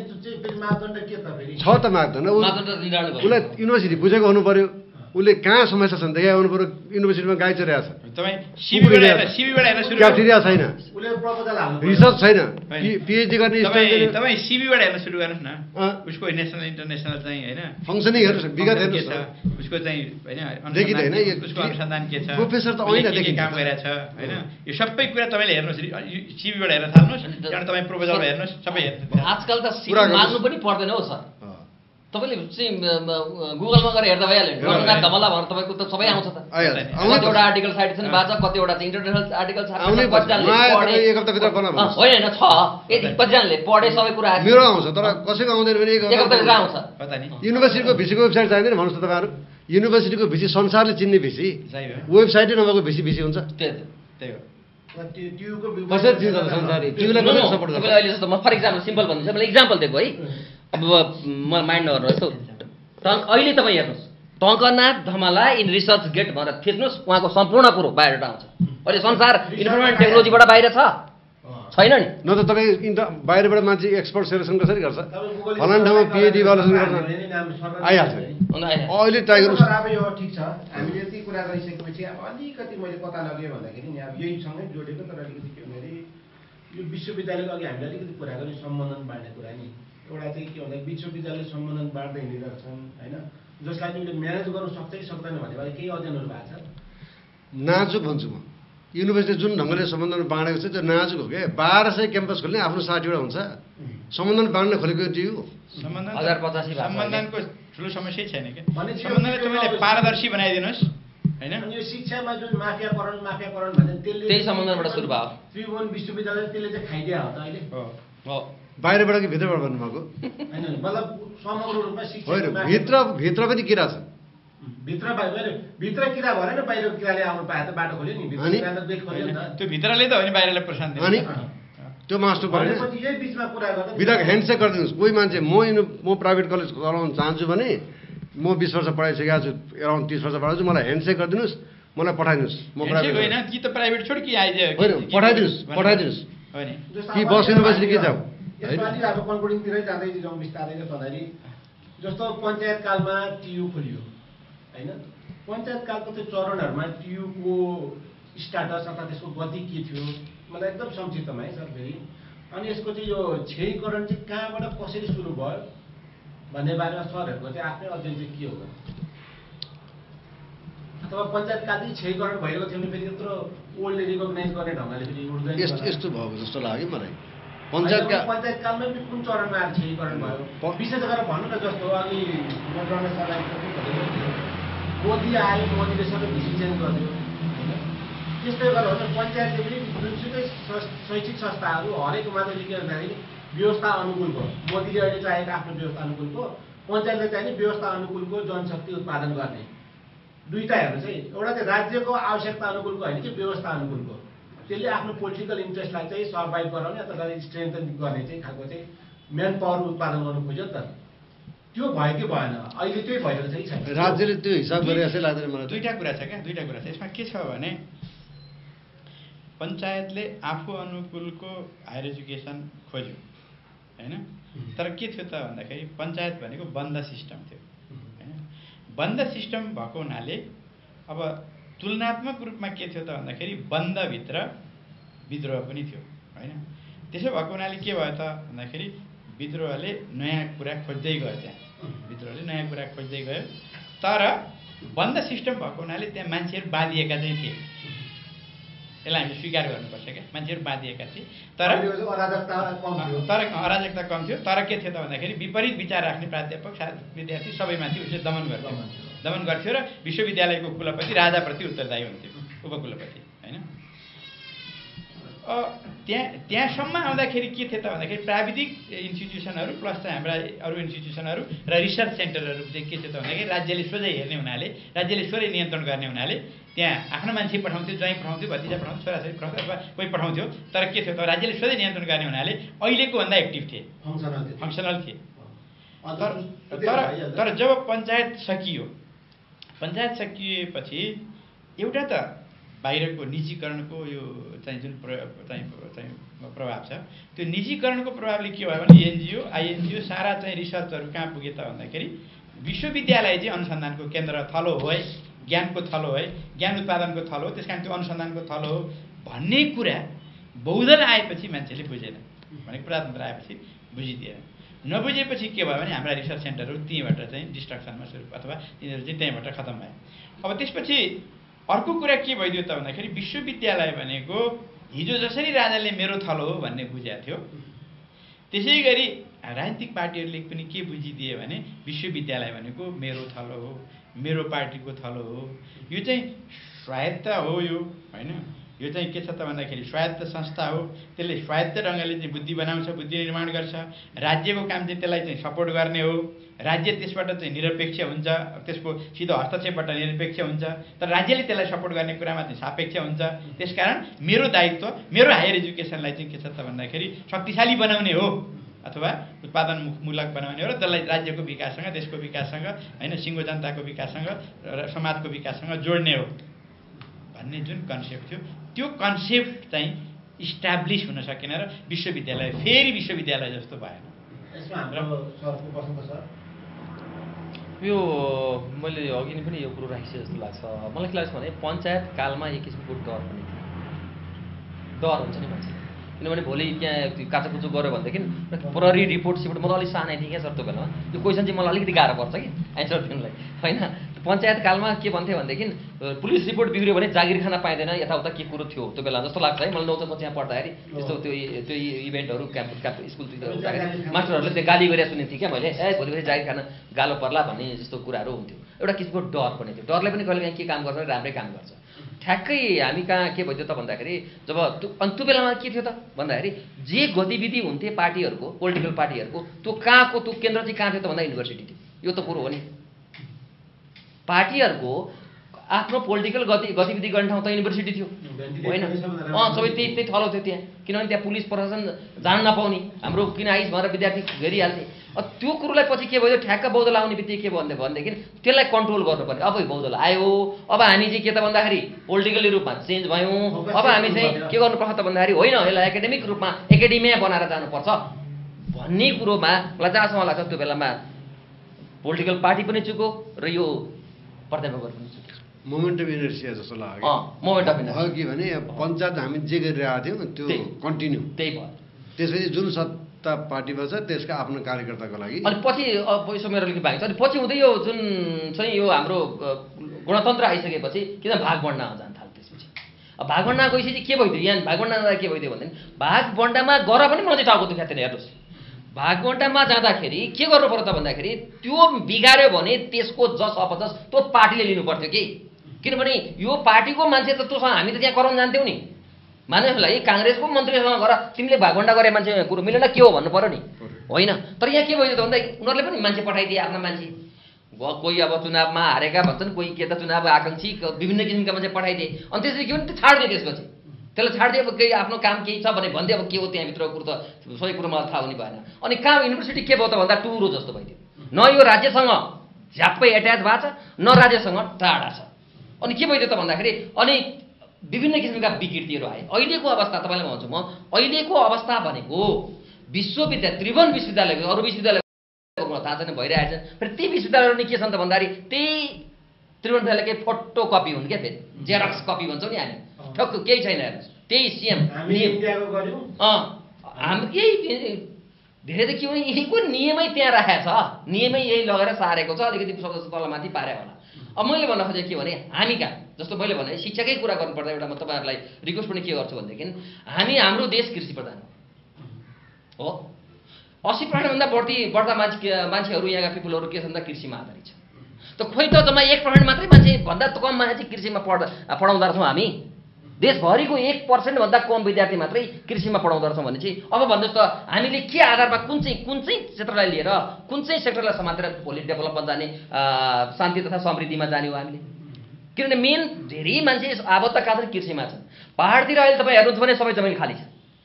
छ त माग्दैन उसलाई युनिभर्सिटी बुझेको हुनु पऱ्यो उसले कहाँ समस्या छन् देखा आउनु पऱ्यो युनिभर्सिटीमा गाई चरिरहेको छ क्याटेरिया छैन रिसर्च छैन पिएचडी गर्ने तपाईँ सिबीबाट हेर्न सुरु गर्नुहोस् न उसको नेसनल इन्टरनेसनल चाहिँ होइन फङ्सनिङ हेर्नुहोस् विगत हेर्नुहोस् उसको चाहिँ होइन देखिँदैन उसको अनुसन्धान के छ प्रोफेसर त होइन के काम गरिरहेछ होइन यो सबै कुरा तपाईँले हेर्नुहोस् सिबीबाट हेर्न थाल्नुहोस् त्यहाँबाट तपाईँ प्रोपोजल हेर्नुहोस् सबै हेर्नुहोस् आजकल त सिबी माग्नु पनि पर्दैन हौ सर तपाईँले चाहिँ गुगलमा गएर हेर्दा भइहाल्यो रघुनाथ धमला भनेर तपाईँको त सबै आउँछ त कतिवटा आर्टिकल साइटेसन भएको छ कतिवटा चाहिँ इन्टरनेसनल आर्टिकल छ होइन छ यदि कतिजनाले पढे सबै कुरा मेरो आउँछ तर कसैको आउँदैन भने एक हप्ताभित्र आउँछ युनिभर्सिटीको भिसीको वेबसाइट चाहिँदैन भन्नुहोस् त तपाईँहरू युनिभर्सिटीको भिसी संसारले चिन्ने भिसी वेबसाइटै नभएको भिसी भिसी हुन्छ त्यही हो कसरी चिन्छ संसारले टियुलाई कसरी सपोर्ट गर्छ अहिले जस्तो म फर इक्जाम्पल सिम्पल भन्दैछु मैले इक्जाम्पल दिएको है अब म माइन्ड नगर्नु यस्तो टङ्क अहिले तपाईँ हेर्नुहोस् Tanknath Dhamala in ResearchGate भनेर थिच्नुहोस् उहाँको सम्पूर्ण कुरो बाहिरबाट आउँछ अहिले संसार इन्फर्मेसन टेक्नोलोजीबाट बाहिर छ छैन नि न त तपाईँ इन्ट बाहिरबाट मान्छे एक्सपर्ट सेलेक्सन कसरी गर्छ फलान ठाउँमा पिएचडी इभल्युसन गर्न आइहाल्छ अहिले ट्राई गर्नुहोस् अब यो ठिक छ हामीले यति कुरा गरिसकेपछि अब अलिकति मैले पत्ता लगाएँ भन्दाखेरि नि अब यहीसँगै जोडेको तर अलिकति के भने यो विश्वविद्यालयको अघि हामीले अलिकति कुरा गर्ने सम्बन्धन बाँड्ने कुरा नि एउटा चाहिँ के भन्दा विश्वविद्यालय सम्बन्धन बाँड्दै हिँडिरहेको छन् होइन जसलाई तिमीले म्यानेज गर्नु सक्छ कि सक्दैन भनेर केही अध्ययनहरू भएको छ नाजुक भन्छु म युनिभर्सिटी जुन ढङ्गले सम्बन्धन बाँडेको छ त्यो नाजुक हो क्या बाह्र सय क्याम्पस खोल्ने आफ्नो साठीवटा हुन्छ सम्बन्धन बाँड्न खोलेको त्यो हजार पचासी सम्बन्धनको ठुलो समस्या छैन क्या सम्बन्धनलाई तपाईँले पारदर्शी बनाइदिनुहोस् होइन यो शिक्षामा जुन माफियाकरण माफियाकरण भने त्यसले त्यही सम्बन्धबाट सुरु भयो त्रिभुवन विश्वविद्यालय त्यसले चाहिँ खाइदिया हो त अहिले हो बाहिरबाट कि भित्रबाट भन्नुभएको होइन मतलब समग्र रूपमा शिक्षा होइन भित्र भित्र पनि किरा छ भित्र भित्र किरा भएन बाहिरको किराले आउनु पाए त बाटो खोल्यो नि त्यो भित्रले त हो नि बाहिरलाई प्रोत्साहन अनि त्यो मास्टर परेन भनेपछि यही बिचमा कुरा गर्दा विधायक ह्यान्डसेक गरिदिनुहोस् कोही मान्छे म यिनी म प्राइभेट कलेज चलाउन चाहन्छु भने म बिस वर्ष पढाइसकेको छु एराउन्ड तिस वर्ष पढाउँछु मलाई ह्यान्डसेक गरिदिनुहोस् मलाई पठाइदिनुहोस् म प्राइभेट होइन कि त प्राइभेट छोड कि आइदियो होइन पठाइदिनुहोस् पठाइदिनुहोस् होइन कि बस युनिभर्सिटी के जाऊ यसपालि अब कन्क्लुडिङतिरै जाँदै जाउँ बिस्तारै भन्दाखेरि जस्तो पञ्चायत कालमा टियु खोलियो होइन पञ्चायत कालको त्यो चरणहरूमा टियुको स्टाटस अथवा त्यसको गति के थियो मलाई एकदम संक्षिप्तमा है सर फेरि अनि यसको चाहिँ यो क्षयीकरण चाहिँ कहाँबाट कसरी सुरु भयो भन्ने बारेमा सरहरूको चाहिँ आफ्नै अध्ययन चाहिँ के हो अथवा पञ्चायत कालदेखि क्षयीकरण भइरहेको थियो भने फेरि यत्रो ओल्ड रिकगनाइज गर्ने ढङ्गले फेरि उठ्दैन यस्तो यस्तो भएको जस्तो लाग्यो मलाई पञ्चायतका पञ्चायत कालमै पनि कुन चरणमा आएर क्षयीकरण भयो विशेष गरेर भन्नु न जस्तो अघि म रमेश सरलाई मोदी आयो मोदीले सबै भिसी चेन्ज गरिदियो होइन त्यस्तै गरेर होइन पञ्चायतले पनि जुनसुकै शैक्षिक संस्थाहरू हरेक मात्रै के भन्दाखेरि व्यवस्था अनुकूलको मोदीले अहिले चाहेको आफ्नो व्यवस्था अनुकूलको पञ्चायतले चाहिने व्यवस्था अनुकूलको जनशक्ति उत्पादन गर्ने दुईटा हेर्नु चाहिँ एउटा चाहिँ राज्यको आवश्यकता अनुकूलको होइन कि व्यवस्था अनुकूलको त्यसले आफ्नो पोलिटिकल इन्ट्रेस्टलाई चाहिँ सर्भाइभ गराउने अथवा स्ट्रेन्थन गर्ने चाहिँ खालको चाहिँ म्यान पावर उत्पादन गर्नु खोज्यो नि त त्यो भयो कि भएन अहिले त्यही भइरहेको चाहिँ छैन राज्यले त्यो हिसाब गरे जस्तै लाग्दैन मलाई दुईवटा कुरा छ क्या दुईवटा कुरा छ यसमा के छ भने पञ्चायतले आफू अनुकूलको हायर एजुकेसन खोज्यो होइन तर के थियो त भन्दाखेरि पञ्चायत भनेको बन्द सिस्टम थियो होइन बन्द सिस्टम भएको हुनाले अब तुलनात्मक रूपमा के थियो त भन्दाखेरि बन्दभित्र विद्रोह पनि थियो होइन त्यसो भएको हुनाले के भयो त भन्दाखेरि विद्रोहले नयाँ कुरा खोज्दै गयो त्यहाँ विद्रोहले नयाँ कुरा खोज्दै गयो तर बन्द सिस्टम भएको हुनाले त्यहाँ मान्छेहरू बाँधिएका चाहिँ थिए त्यसलाई हामीले स्वीकार गर्नुपर्छ क्या मान्छेहरू बाँधिएका थिए तर तर अराजकता कम थियो तर के थियो त भन्दाखेरि विपरीत विचार राख्ने प्राध्यापक विद्यार्थी सबैमाथि उसले दमन गर्थ्यो दमन गर्थ्यो र विश्वविद्यालयको कुलपति राजाप्रति उत्तरदायी हुन्थ्यो उपकुलपति होइन त्यहाँ त्यहाँसम्म आउँदाखेरि के थियो त भन्दाखेरि प्राविधिक इन्स्टिट्युसनहरू प्लस चाहिँ हाम्रा अरू इन्स्टिट्युसनहरू र रिसर्च सेन्टरहरू चाहिँ के थियो त भन्दाखेरि राज्यले सोझै हेर्ने हुनाले राज्यले सोझै नियन्त्रण गर्ने हुनाले त्यहाँ आफ्नो मान्छे पठाउँथ्यो ज्वाइँ पठाउँथ्यो भतिजा पठाउँथ्यो छोराछोरी पठाउँथ्यो अथवा कोही पठाउँथ्यो तर के थियो त राज्यले सोझै नियन्त्रण गर्ने हुनाले अहिलेको भन्दा एक्टिभ थिए फङ्सनल थिए तर तर जब पञ्चायत सकियो पञ्चायत सकिएपछि एउटा त बाहिरको निजीकरणको यो चाहिँ जुन चाहिँ चाहिँ प्रभाव छ त्यो निजीकरणको प्रभावले के भयो भने एनजिओ आइएनजिओ सारा चाहिँ रिसर्चहरू कहाँ पुगे त भन्दाखेरि विश्वविद्यालय चाहिँ अनुसन्धानको केन्द्र थलो हो है ज्ञानको थलो है ज्ञान उत्पादनको थलो हो त्यस कारण त्यो अनुसन्धानको थलो हो भन्ने कुरा बहुदल आएपछि मान्छेले बुझेन भनेको प्रजातन्त्र आएपछि बुझिदिएन नबुझेपछि के भयो भने हाम्रा रिसर्च सेन्टरहरू त्यहीँबाट चाहिँ डिस्ट्रक्सनमा सुरु अथवा तिनीहरू चाहिँ त्यहीँबाट खतम भयो अब त्यसपछि अर्को कुरा के भइदियो त भन्दाखेरि विश्वविद्यालय भनेको हिजो जसरी राजाले मेरो थलो हो भन्ने बुझाएको थियो त्यसै गरी राजनीतिक पार्टीहरूले पनि के बुझिदिए भने विश्वविद्यालय भनेको मेरो थलो हो मेरो पार्टीको थलो हो यो चाहिँ स्वायत्त हो यो होइन यो चाहिँ के छ त भन्दाखेरि स्वायत्त संस्था हो त्यसले स्वायत्त ढङ्गले चाहिँ बुद्धि बनाउँछ बुद्धि निर्माण गर्छ राज्यको काम चाहिँ त्यसलाई चाहिँ सपोर्ट गर्ने हो राज्य त्यसबाट चाहिँ निरपेक्ष हुन्छ त्यसको सिधो हस्तक्षेपबाट निरपेक्ष हुन्छ तर राज्यले त्यसलाई सपोर्ट गर्ने कुरामा चाहिँ सापेक्ष हुन्छ त्यसकारण मेरो दायित्व मेरो हायर एजुकेसनलाई चाहिँ के छ त भन्दाखेरि शक्तिशाली बनाउने हो अथवा उत्पादनमूलक बनाउने हो र त्यसलाई राज्यको विकाससँग देशको विकाससँग होइन सिङ्गो जनताको विकाससँग र समाजको विकाससँग जोड्ने हो भन्ने जुन कन्सेप्ट थियो त्यो कन्सेप्ट चाहिँ इस्टाब्लिस हुन सकेन र विश्वविद्यालय फेरि विश्वविद्यालय जस्तो भएन यो मैले अघि नै पनि यो कुरो राखिसके जस्तो लाग्छ मलाई के लाग्छ भने पञ्चायत कालमा एक किसिमको डर पनि थियो डर हुन्छ नि मान्छे किनभने भोलि त्यहाँ काचाकुचो गऱ्यो भनेदेखि प्रहरी रिपोर्ट सिपोर्ट म त अलिक सानै थिएँ क्या सर त्यो बेलामा त्यो क्वेसन चाहिँ मलाई अलिकति गाह्रो पर्छ कि एन्सर दिनलाई होइन पञ्चायत कालमा के भन्थे भनेदेखि पुलिस रिपोर्ट बिग्रियो भने जागिर खान पाइँदैन यताउता के कुरो थियो त्यो बेला जस्तो लाग्छ है मलाई नौ पछि यहाँ पढ्दाखेरि त्यस्तो त्यो त्यो इभेन्टहरू क्याम्प क्याम्प स्कुलतिर हुँदाखेरि मास्टरहरूले त्यो गाली गरेर सुनेको थिएँ क्या मैले ए भोलि भोलि जागिर खान गालो पर्ला भन्ने जस्तो कुराहरू हुन्थ्यो एउटा किसिमको डर पनि थियो डरले पनि कहिले काहीँ के काम गर्छ राम्रै काम गर्छ ठ्याक्कै हामी कहाँ के भइदियो त भन्दाखेरि जब अनि त्यो बेलामा के थियो त भन्दाखेरि जे गतिविधि हुन्थे पार्टीहरूको पोलिटिकल पार्टीहरूको त्यो कहाँको त्यो केन्द्र चाहिँ कहाँ थियो त भन्दा युनिभर्सिटी थियो यो त कुरो हो नि पार्टीहरूको आफ्नो पोलिटिकल गति गतिविधि गर्ने ठाउँ त युनिभर्सिटी थियो होइन अँ सबै त्यही त्यही थलो थियो त्यहाँ किनभने त्यहाँ पुलिस प्रशासन जान नपाउने हाम्रो किन आइस भनेर विद्यार्थी घेरिहाल्थे त्यो कुरोलाई पछि के भयो ठ्याक्क बौद्ध लाउने बित्तिकै के भन्दै भनेदेखि त्यसलाई कन्ट्रोल गर्नुपर्ने अब बौद्ध आयो अब हामी चाहिँ के त भन्दाखेरि पोलिटिकली रूपमा चेन्ज भयौँ अब हामी चाहिँ के गर्नुपर्छ त भन्दाखेरि होइन यसलाई एकाडेमिक रूपमा एकाडेमिया बनाएर जानुपर्छ भन्ने कुरोमा मलाई जहाँसम्म लाग्छ त्यो बेलामा पोलिटिकल पार्टी पनि चुक्यो र यो प्राध्यापकहरू पनि चुक्यो मोमेन्ट अफ इनर्सिया जस्तो लाग्यो मोमेन्ट अफ इनर्सिया के भने पञ्चायत हामी जे गरिरहेको थियौँ त्यो कन्टिन्यू त्यही भयो त्यसपछि जुन सत्ता पार्टीमा छ त्यसका आफ्नो कार्यकर्ताको लागि अनि पछि यसो मेरो अलिकति भाग छ अनि पछि हुँदै यो जुन चाहिँ यो हाम्रो गणतन्त्र आइसकेपछि किन भागबन्डा जान थाल्यो त्यसपछि अब भागबन्डा गइसकेपछि के भइदियो यहाँ भागबन्डा जाँदा के भइदियो भनेदेखि भागबन्डामा गएर पनि मलाई चाहिँ टाउको दुखेको थिएन हेर्नुहोस् भागबन्डामा जाँदाखेरि के गर्नु पर्यो त भन्दाखेरि त्यो बिगार्यो भने त्यसको जस अपजस त्यो पार्टीले लिनु पर्थ्यो कि किनभने यो पार्टीको मान्छे त तँसँग हामी त त्यहाँ कराउन जान्थ्यौँ नि मानिसलाई काङ्ग्रेसको मन्त्रीसँग गएर तिमीले भागबन्डा गरे मान्छे कुरो मिलेन के हो भन्नु पर्यो नि होइन तर यहाँ के भयो त भन्दा उनीहरूले पनि मान्छे पठाइदिए आफ्नो मान्छे कोही अब चुनावमा हारेका भन्छन् कोही के त चुनाव आकाङ्क्षी विभिन्न किसिमका मान्छे पठाइदिए अनि त्यसरी के भने छाडिदिए त्यसपछि त्यसलाई छाडिदिए अब केही आफ्नो काम केही छ भने भन्दै अब के हो त्यहाँभित्रको कुरो त सबै कुरो मलाई थाहा हुने भएन अनि कहाँ युनिभर्सिटी के भयो त भन्दा टुरो जस्तो भइदियो न यो राज्यसँग झ्याप्पै एट्याच भएको छ न राज्यसँग टाढा छ अनि के भइदियो त भन्दाखेरि अनि विभिन्न किसिमका विकृतिहरू आए अहिलेको अवस्था तपाईँलाई भन्छु म अहिलेको अवस्था भनेको विश्वविद्यालय त्रिभुवन विश्वविद्यालय अरू विश्वविद्यालय थाहा छैन भइरहेछ फेरि ती विश्वविद्यालयहरू नि के छन् त भन्दाखेरि त्यही त्रिभुवन विद्यालयकै फोटो कपी हुन् क्या फेरि जेरक्स कपी भन्छौँ नि हामी ठक्क केही छैन हेर्नुहोस् त्यही सिएम अँ हाम्रो यही धेरै त के भने यहीँको नियमै त्यहाँ राखेको छ नियमै यही लगेर सारेको छ अलिकति सबैजस्तो तलमाथि पारे होला अब मैले भन्न खोजेको के भने हामी कहाँ जस्तो मैले भने शिक्षाकै कुरा गर्नुपर्दा एउटा म तपाईँहरूलाई रिक्वेस्ट पनि के गर्छु भनेदेखि हामी हाम्रो देश कृषि प्रधान हो अस्सी पर्सेन्टभन्दा बढी बढ्दा मान्छे मान्छेहरू यहाँका पिपुलहरू के छन् त कृषिमा आधारित छ त खोइ त जम्मा एक पर्सेन्ट मात्रै मान्छे भन्दा त कम मान्छे कृषिमा पढ्दा पढाउँदो रहेछौँ हामी देशभरिको एक पर्सेन्टभन्दा कम विद्यार्थी मात्रै कृषिमा पढाउँदो रहेछौँ भने चाहिँ अब भन्नुहोस् त हामीले के आधारमा कुन चाहिँ कुन चाहिँ क्षेत्रलाई लिएर कुन चाहिँ सेक्टरलाई समातेर भोलि डेभलपमा जाने शान्ति तथा समृद्धिमा जाने हो हामीले किनभने मेन धेरै मान्छे आबद्ध कातर कृषिमा छन् पहाडतिर अहिले तपाईँ हेर्नुहुन्छ भने सबै जमिन खाली छ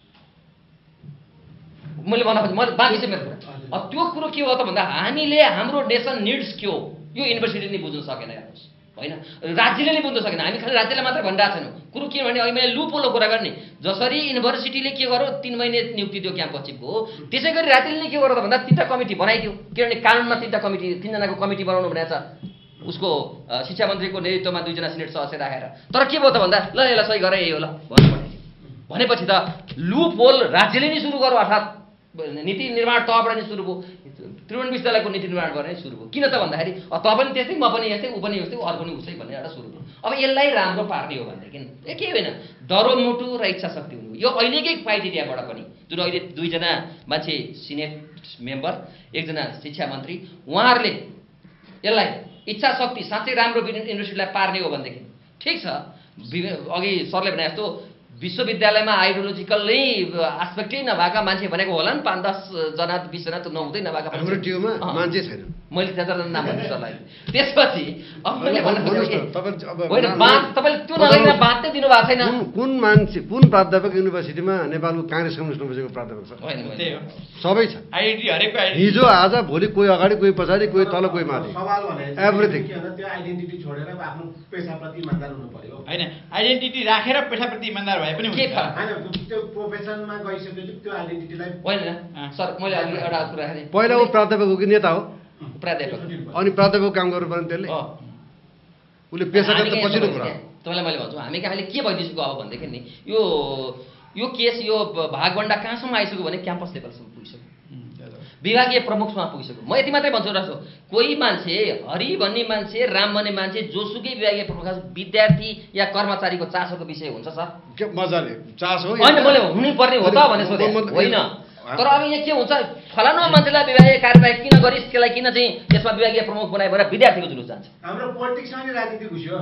मैले भन्न खोजेँ मैले बाँकी चाहिँ मेरो कुरा अब त्यो कुरो के हो त भन्दा हामीले हाम्रो नेसन निड्स के हो यो युनिभर्सिटी नै बुझ्न सकेन हेर्नुहोस् होइन राज्यले नै बुझ्न सकेन हामी खालि राज्यलाई मात्रै भनिरहेको छैनौँ कुरो के भने अहिले मैले लुपोलो कुरा गर्ने जसरी युनिभर्सिटीले के गर्यो तिन महिने नियुक्ति दियो क्याम्पस चिफको हो त्यसै गरी राज्यले नै के गर्यो त भन्दा तिनवटा कमिटी बनाइदियो किनभने कानुनमा तिनवटा कमिटी तिनजनाको कमिटी बनाउनु भनेको छ उसको शिक्षा मन्त्रीको नेतृत्वमा दुईजना सिनेट सदस्य राखेर तर के भयो त भन्दा ल यसलाई सही गरे यही हो ल भन्नु पठाइदियो भनेपछि त लुप होल राज्यले नै सुरु गर्यो अर्थात् नीति निर्माण तहबाट नै सुरु भयो त्रिभुवन विश्वविद्यालयको नीति निर्माणबाट नै सुरु भयो किन त भन्दाखेरि त पनि त्यस्तै म पनि यस्तै ऊ पनि यस्तै अर्को पनि उसै भन्ने एउटा सुरु भयो अब यसलाई राम्रो पार्ने हो भनेदेखि ए केही होइन डरो मुटु र इच्छा शक्ति हुनु यो अहिलेकै क्राइटेरियाबाट पनि जुन अहिले दुईजना मान्छे सिनेट मेम्बर एकजना शिक्षा मन्त्री उहाँहरूले यसलाई इच्छा शक्ति साँच्चै राम्रो युनिभर्सिटीलाई पार्ने हो भनेदेखि ठिक छ अघि सरले भने जस्तो विश्वविद्यालयमा आइडियोलोजिकल्लै आस्पेक्टै नभएका मान्छे भनेको होला नि पाँच दसजना बिसजना त नहुँदै नभएका हाम्रो टिममा मान्छे छैन मैले त्यहाँ नाम भन्छु सरलाई त्यसपछि अब मैले होइन तपाईँले त्यो नगरिकन बाँच्दै दिनु भएको छैन कुन मान्छे कुन प्राध्यापक युनिभर्सिटीमा नेपालको काङ्ग्रेस कम्युनिस्ट बसेको प्राध्यापक छ सबै छ आइडेन्टिटी हरेकको हिजो आज भोलि कोही अगाडि कोही पछाडि कोही तल कोही माथि सवाल भने एभ्रिथिङ त्यो आइडेन्टिटी छोडेर आफ्नो पेसाप्रति इमान्दार हुनु पर्यो होइन आइडेन्टिटी राखेर पेसाप्रति इमान्दार भए पनि के फरक होइन त्यो प्रोफेसनमा गइसकेपछि त्यो आइडेन्टिटीलाई होइन सर मैले अघि एउटा कुरा राखेँ पहिला ऊ प्राध्यापक हो कि नेता हो प्राध्यापक अनि प्राध्यापक काम गर्नु पर्ने त्यसले उसले पेसागत त पछिल्लो कुरा तपाईँलाई मैले भन्छु हामी कहाँ अहिले के भइदिइसक्यो अब भनेदेखि नि यो यो केस यो भागभन्डा कहाँसम्म आइसक्यो भने क्याम्पस लेभलसम्म पुगिसक्यो विभागीय प्रमुखसँग पुगिसक्यो म यति मात्रै भन्छु रहेछु कोही मान्छे हरि भन्ने मान्छे राम भन्ने मान्छे जोसुकै विभागीय प्रमुख विद्यार्थी या कर्मचारीको चासोको विषय हुन्छ सर मजाले चासो होइन मैले हुनुपर्ने हो त भने सोधे होइन तर अब यहाँ के हुन्छ फलानु मान्छेलाई विभागीय कार्यवाही किन गरिस् त्यसलाई किन चाहिँ यसमा विभागीय प्रमुख बनायो भनेर विद्यार्थीको जुलुस जान्छ हाम्रो पोलिटिक्समा नै राजनीति घुस्यो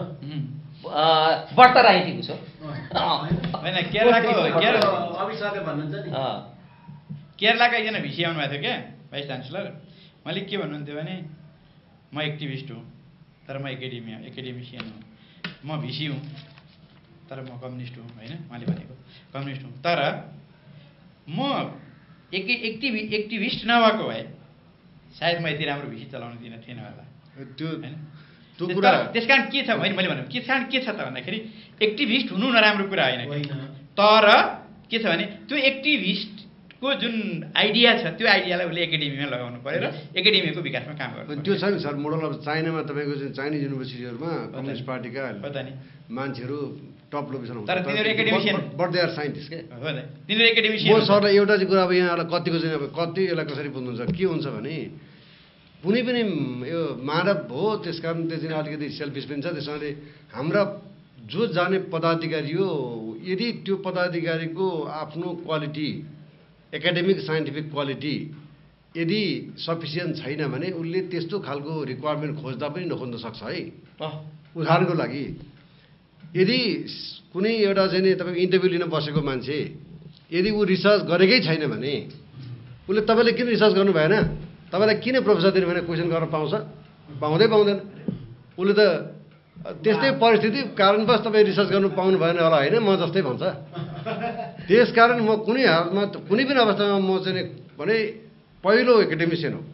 बढ्त राजनीति घुस्यो होइन केरलाको अविश्वासले भन्नुहुन्छ नि केरलाका एकजना भिसी आउनुभएको थियो क्या भाइस चान्सलर मैले के भन्नुहुन्थ्यो भने म एक्टिभिस्ट हुँ तर म एकाडेमी एकाडेमिसियन हुँ म भिसी हुँ तर म कम्युनिस्ट हुँ होइन उहाँले भनेको कम्युनिस्ट हुँ तर म एक एक्टिभि एक्टिभिस्ट नभएको भए सायद म यति राम्रो भिसी चलाउन दिन थिएन होला त्यो होइन त्यो कुरा त्यस कारण के छ मैले मैले भनेको के कारण के छ त भन्दाखेरि एक्टिभिस्ट हुनु नराम्रो कुरा होइन होइन। तर के छ भने त्यो एक्टिभिस्टको जुन आइडिया छ त्यो आइडियालाई उसले एकाडेमीमा लगाउनु पऱ्यो र एकाडेमीको विकासमा काम गर्नु त्यो छ नि सर मोडल अफ चाइनामा तपाईँको चाहिँ चाइनिज युनिभर्सिटीहरूमा कम्युनिस्ट पार्टीका हो त नि मान्छेहरू टप लोकेसन तर तिनीहरू academician but they are scientist के हो त तिनीहरू एकाडेमिसियन म सरलाई एउटा चाहिँ कुरा अब यहाँलाई कतिको चाहिँ अब कति यसलाई कसरी बुझ्नुहुन्छ के हुन्छ भने कुनै पनि यो मानव हो त्यस कारण त्यो चाहिँ अलिकति सेल्फिस पनि छ त्यसैले हाम्रा जो जाने पदाधिकारी हो यदि त्यो पदाधिकारीको आफ्नो क्वालिटी एकाडेमिक साइन्टिफिक क्वालिटी यदि सफिसियन्ट छैन भने उसले त्यस्तो खालको रिक्वायरमेन्ट खोज्दा पनि नखोज्न सक्छ है उदाहरणको लागि यदि कुनै एउटा चाहिँ नि तपाईँको इन्टरभ्यू लिन बसेको मान्छे यदि ऊ रिसर्च गरेकै छैन भने उसले तपाईँले किन रिसर्च गर्नु भएन तपाईँलाई किन प्रोफेसर दिनु भने क्वेसन गर्न पाउँछ पाउँदै पाउँदैन उसले त त्यस्तै परिस्थिति कारणवश तपाईँ रिसर्च गर्नु पाउनु भएन होला होइन म जस्तै भन्छ त्यस कारण म कुनै हालमा कुनै पनि अवस्थामा म चाहिँ भने पहिलो एकाडेमिसियन हो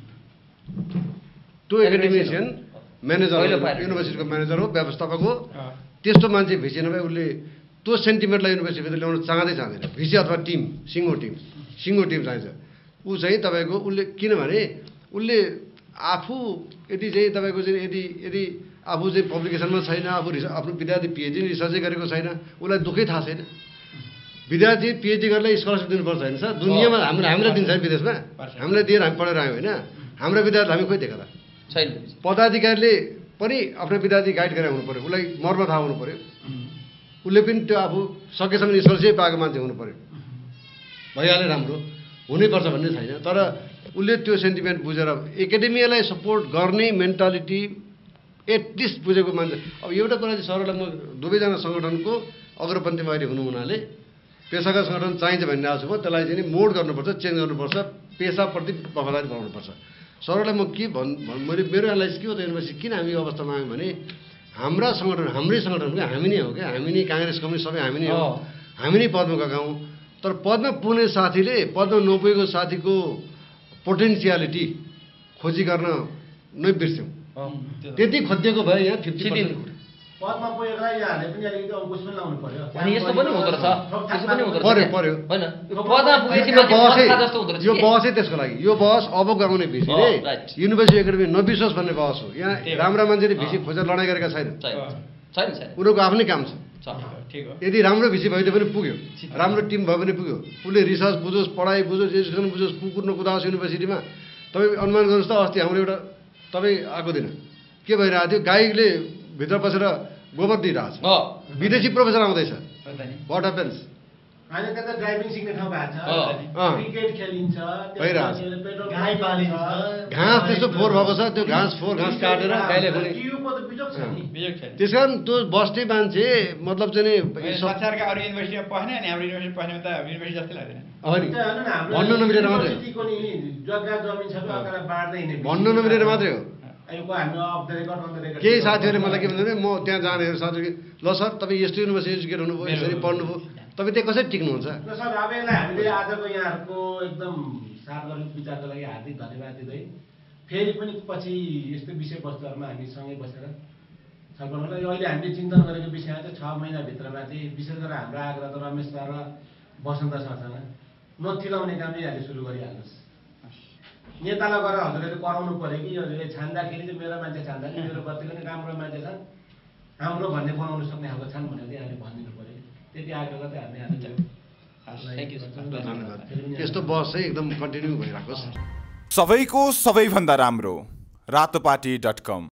त्यो एकाडेमिसियन म्यानेजर युनिभर्सिटीको म्यानेजर हो व्यवस्थापक हो त्यस्तो मान्छे भिसी नभए उसले त्यो सेन्टिमेन्टलाई युनिभर्सिटीभित्र ल्याउन चाहँदै चाहँदैन भिसी अथवा टिम सिङ्गो टिम सिङ्गो टिम चाहिन्छ ऊ चाहिँ तपाईँको उसले किनभने उसले आफू यदि चाहिँ तपाईँको चाहिँ यदि यदि आफू चाहिँ पब्लिकेसनमा छैन आफू रिस आफ्नो विद्यार्थी पिएचडी रिसर्चै गरेको छैन उसलाई दुःखै थाहा छैन विद्यार्थी पिएचडी गर्नलाई स्कलरसिप दिनुपर्छ होइन सर दुनियाँमा हाम्रो हामीलाई दिन्छ विदेशमा हामीलाई दिएर हामी पढेर आयौँ होइन हाम्रो विद्यार्थी हामी खोइ दिएको त छैन पदाधिकारीले पनि आफ्नो विद्यार्थी गाइड गरेर हुनु पऱ्यो उसलाई मर्म थाहा हुनु पऱ्यो उसले पनि त्यो आफू सकेसम्म स्कलरसिप पाएको मान्छे हुनु पऱ्यो भइहाल्यो राम्रो हुनैपर्छ भन्ने छैन तर उसले त्यो सेन्टिमेन्ट बुझेर एकाडेमियालाई सपोर्ट गर्ने मेन्टालिटी एटलिस्ट बुझेको मान्छे अब एउटा कुरा चाहिँ सरलाई म दुवैजना सङ्गठनको अग्रपन्थीमा अहिले हुनु हुनाले पेसागत सङ्गठन चाहिन्छ भन्ने आएको छु म त्यसलाई चाहिँ मोड गर्नुपर्छ चेन्ज गर्नुपर्छ पेसाप्रति वफादारी बनाउनुपर्छ सरलाई म के भन् मैले मेरो एनालाइसिस के हो त युनिभर्सिटी किन हामी यो अवस्थामा आयौँ भने हाम्रा सङ्गठन हाम्रै सङ्गठन क्या हामी नै हो क्या हामी नै काङ्ग्रेस कम्युनिस्ट सबै हामी नै हो हामी नै पदमा गएका हौँ तर पदमा पुग्ने साथीले पदमा नपुगेको साथीको पोटेन्सियालिटी खोजी गर्न नै बिर्स्यौँ त्यति खोजिएको भए यहाँ फिफ्टी पदमा पुगेकोलाई यहाँहरूले पनि अलिकति अङ्कुश पनि लाउनु पर्यो अनि यस्तो पनि हुँदो रहेछ यस्तो पनि हुँदो पर्यो रहेछ पर्यो होइन पदमा पुगेपछि मान्छे पद जस्तो हुँदो रहेछ यो बहसै त्यसको लागि यो बहस अब गाउने भिसीले युनिभर्सिटी एकाडेमी नबिसोस् भन्ने बहस हो यहाँ राम्रा मान्छेले भिसी खोजेर लडाइँ गरेका छैन छैन छैन उनीहरूको आफ्नै काम छ ठिक हो यदि राम्रो भिसी भइदियो पनि पुग्यो राम्रो टिम भयो भने पुग्यो उसले रिसर्च बुझोस् पढाइ बुझोस् एजुकेसन बुझोस् कुकुर्न कुदाओस् युनिभर्सिटीमा तपाईँ अनुमान गर्नुहोस् त अस्ति हाम्रो एउटा तपाईँ आएको दिन के भइरहेको थियो गाईले भित्र बसेर गोबर दिइरहेछ विदेशी प्रोफेसर आउँदैछ वाट ह्यापन्स अहिले त्यता ड्राइभिङ सिक्ने ठाउँ भएको छ क्रिकेट खेलिन्छ गाई पालिन्छ घाँस त्यस्तो फोहोर भएको छ त्यो घाँस फोहोर घाँस काटेर गाईले टियुको त बिजोग छ नि बिजोग छ त्यस कारण त्यो बस्ने मान्छे मतलब चाहिँ नि संसारका अरू युनिभर्सिटीमा पढ्ने अनि हाम्रो युनिभर्सिटी पढ्ने त युनिभर्सिटी जस्तै लाग्दैन भन्नु नमिलेर मात्रै जग्गा जमिन सबै अगाडि बाँड्दै हिँड्ने भन्नु नमिलेर मात्रै हो अहिलेको हामी off the record on the record केही साथीहरूले मलाई के भन्छ भने म त्यहाँ जाने साथी ल सर तपाईँ यस्तो युनिभर्सिटी एजुकेट हुनुभयो यसरी पढ्नुभयो तपाईँ त्यहाँ कसरी टिक्नुहुन्छ ल सर अब यसलाई हामीले आजको यहाँहरूको एकदम सार्वजनिक विचारको लागि हार्दिक धन्यवाद दिँदै फेरि पनि पछि यस्तो विषयवस्तुहरूमा हामी सँगै बसेर छलफल गर्दा यो अहिले हामीले चिन्तन गरेको विषयमा चाहिँ छ महिनाभित्रमा चाहिँ विशेष गरेर हाम्रो आग्रह त रमेश सर र बसन्त सरसँग नचिलाउने काम चाहिँ यहाँले सुरु गरिहाल्नुहोस् नेतालाई गएर हजुरहरूले कराउनु पऱ्यो कि हजुरले छान्दाखेरि चाहिँ मेरो मान्छे छान्दाखेरि मेरो कतिको नि राम्रो मान्छे छन् हाम्रो भन्ने बनाउनु सक्ने खालको छन् भनेर चाहिँ यहाँले भनिदिनु पऱ्यो त्यति आग्रह गर्दै हामी धन्यवाद यस्तो बस चाहिँ एकदम कन्टिन्यू भइरहेको सबैको सबैभन्दा राम्रो रातोपाटी डट कम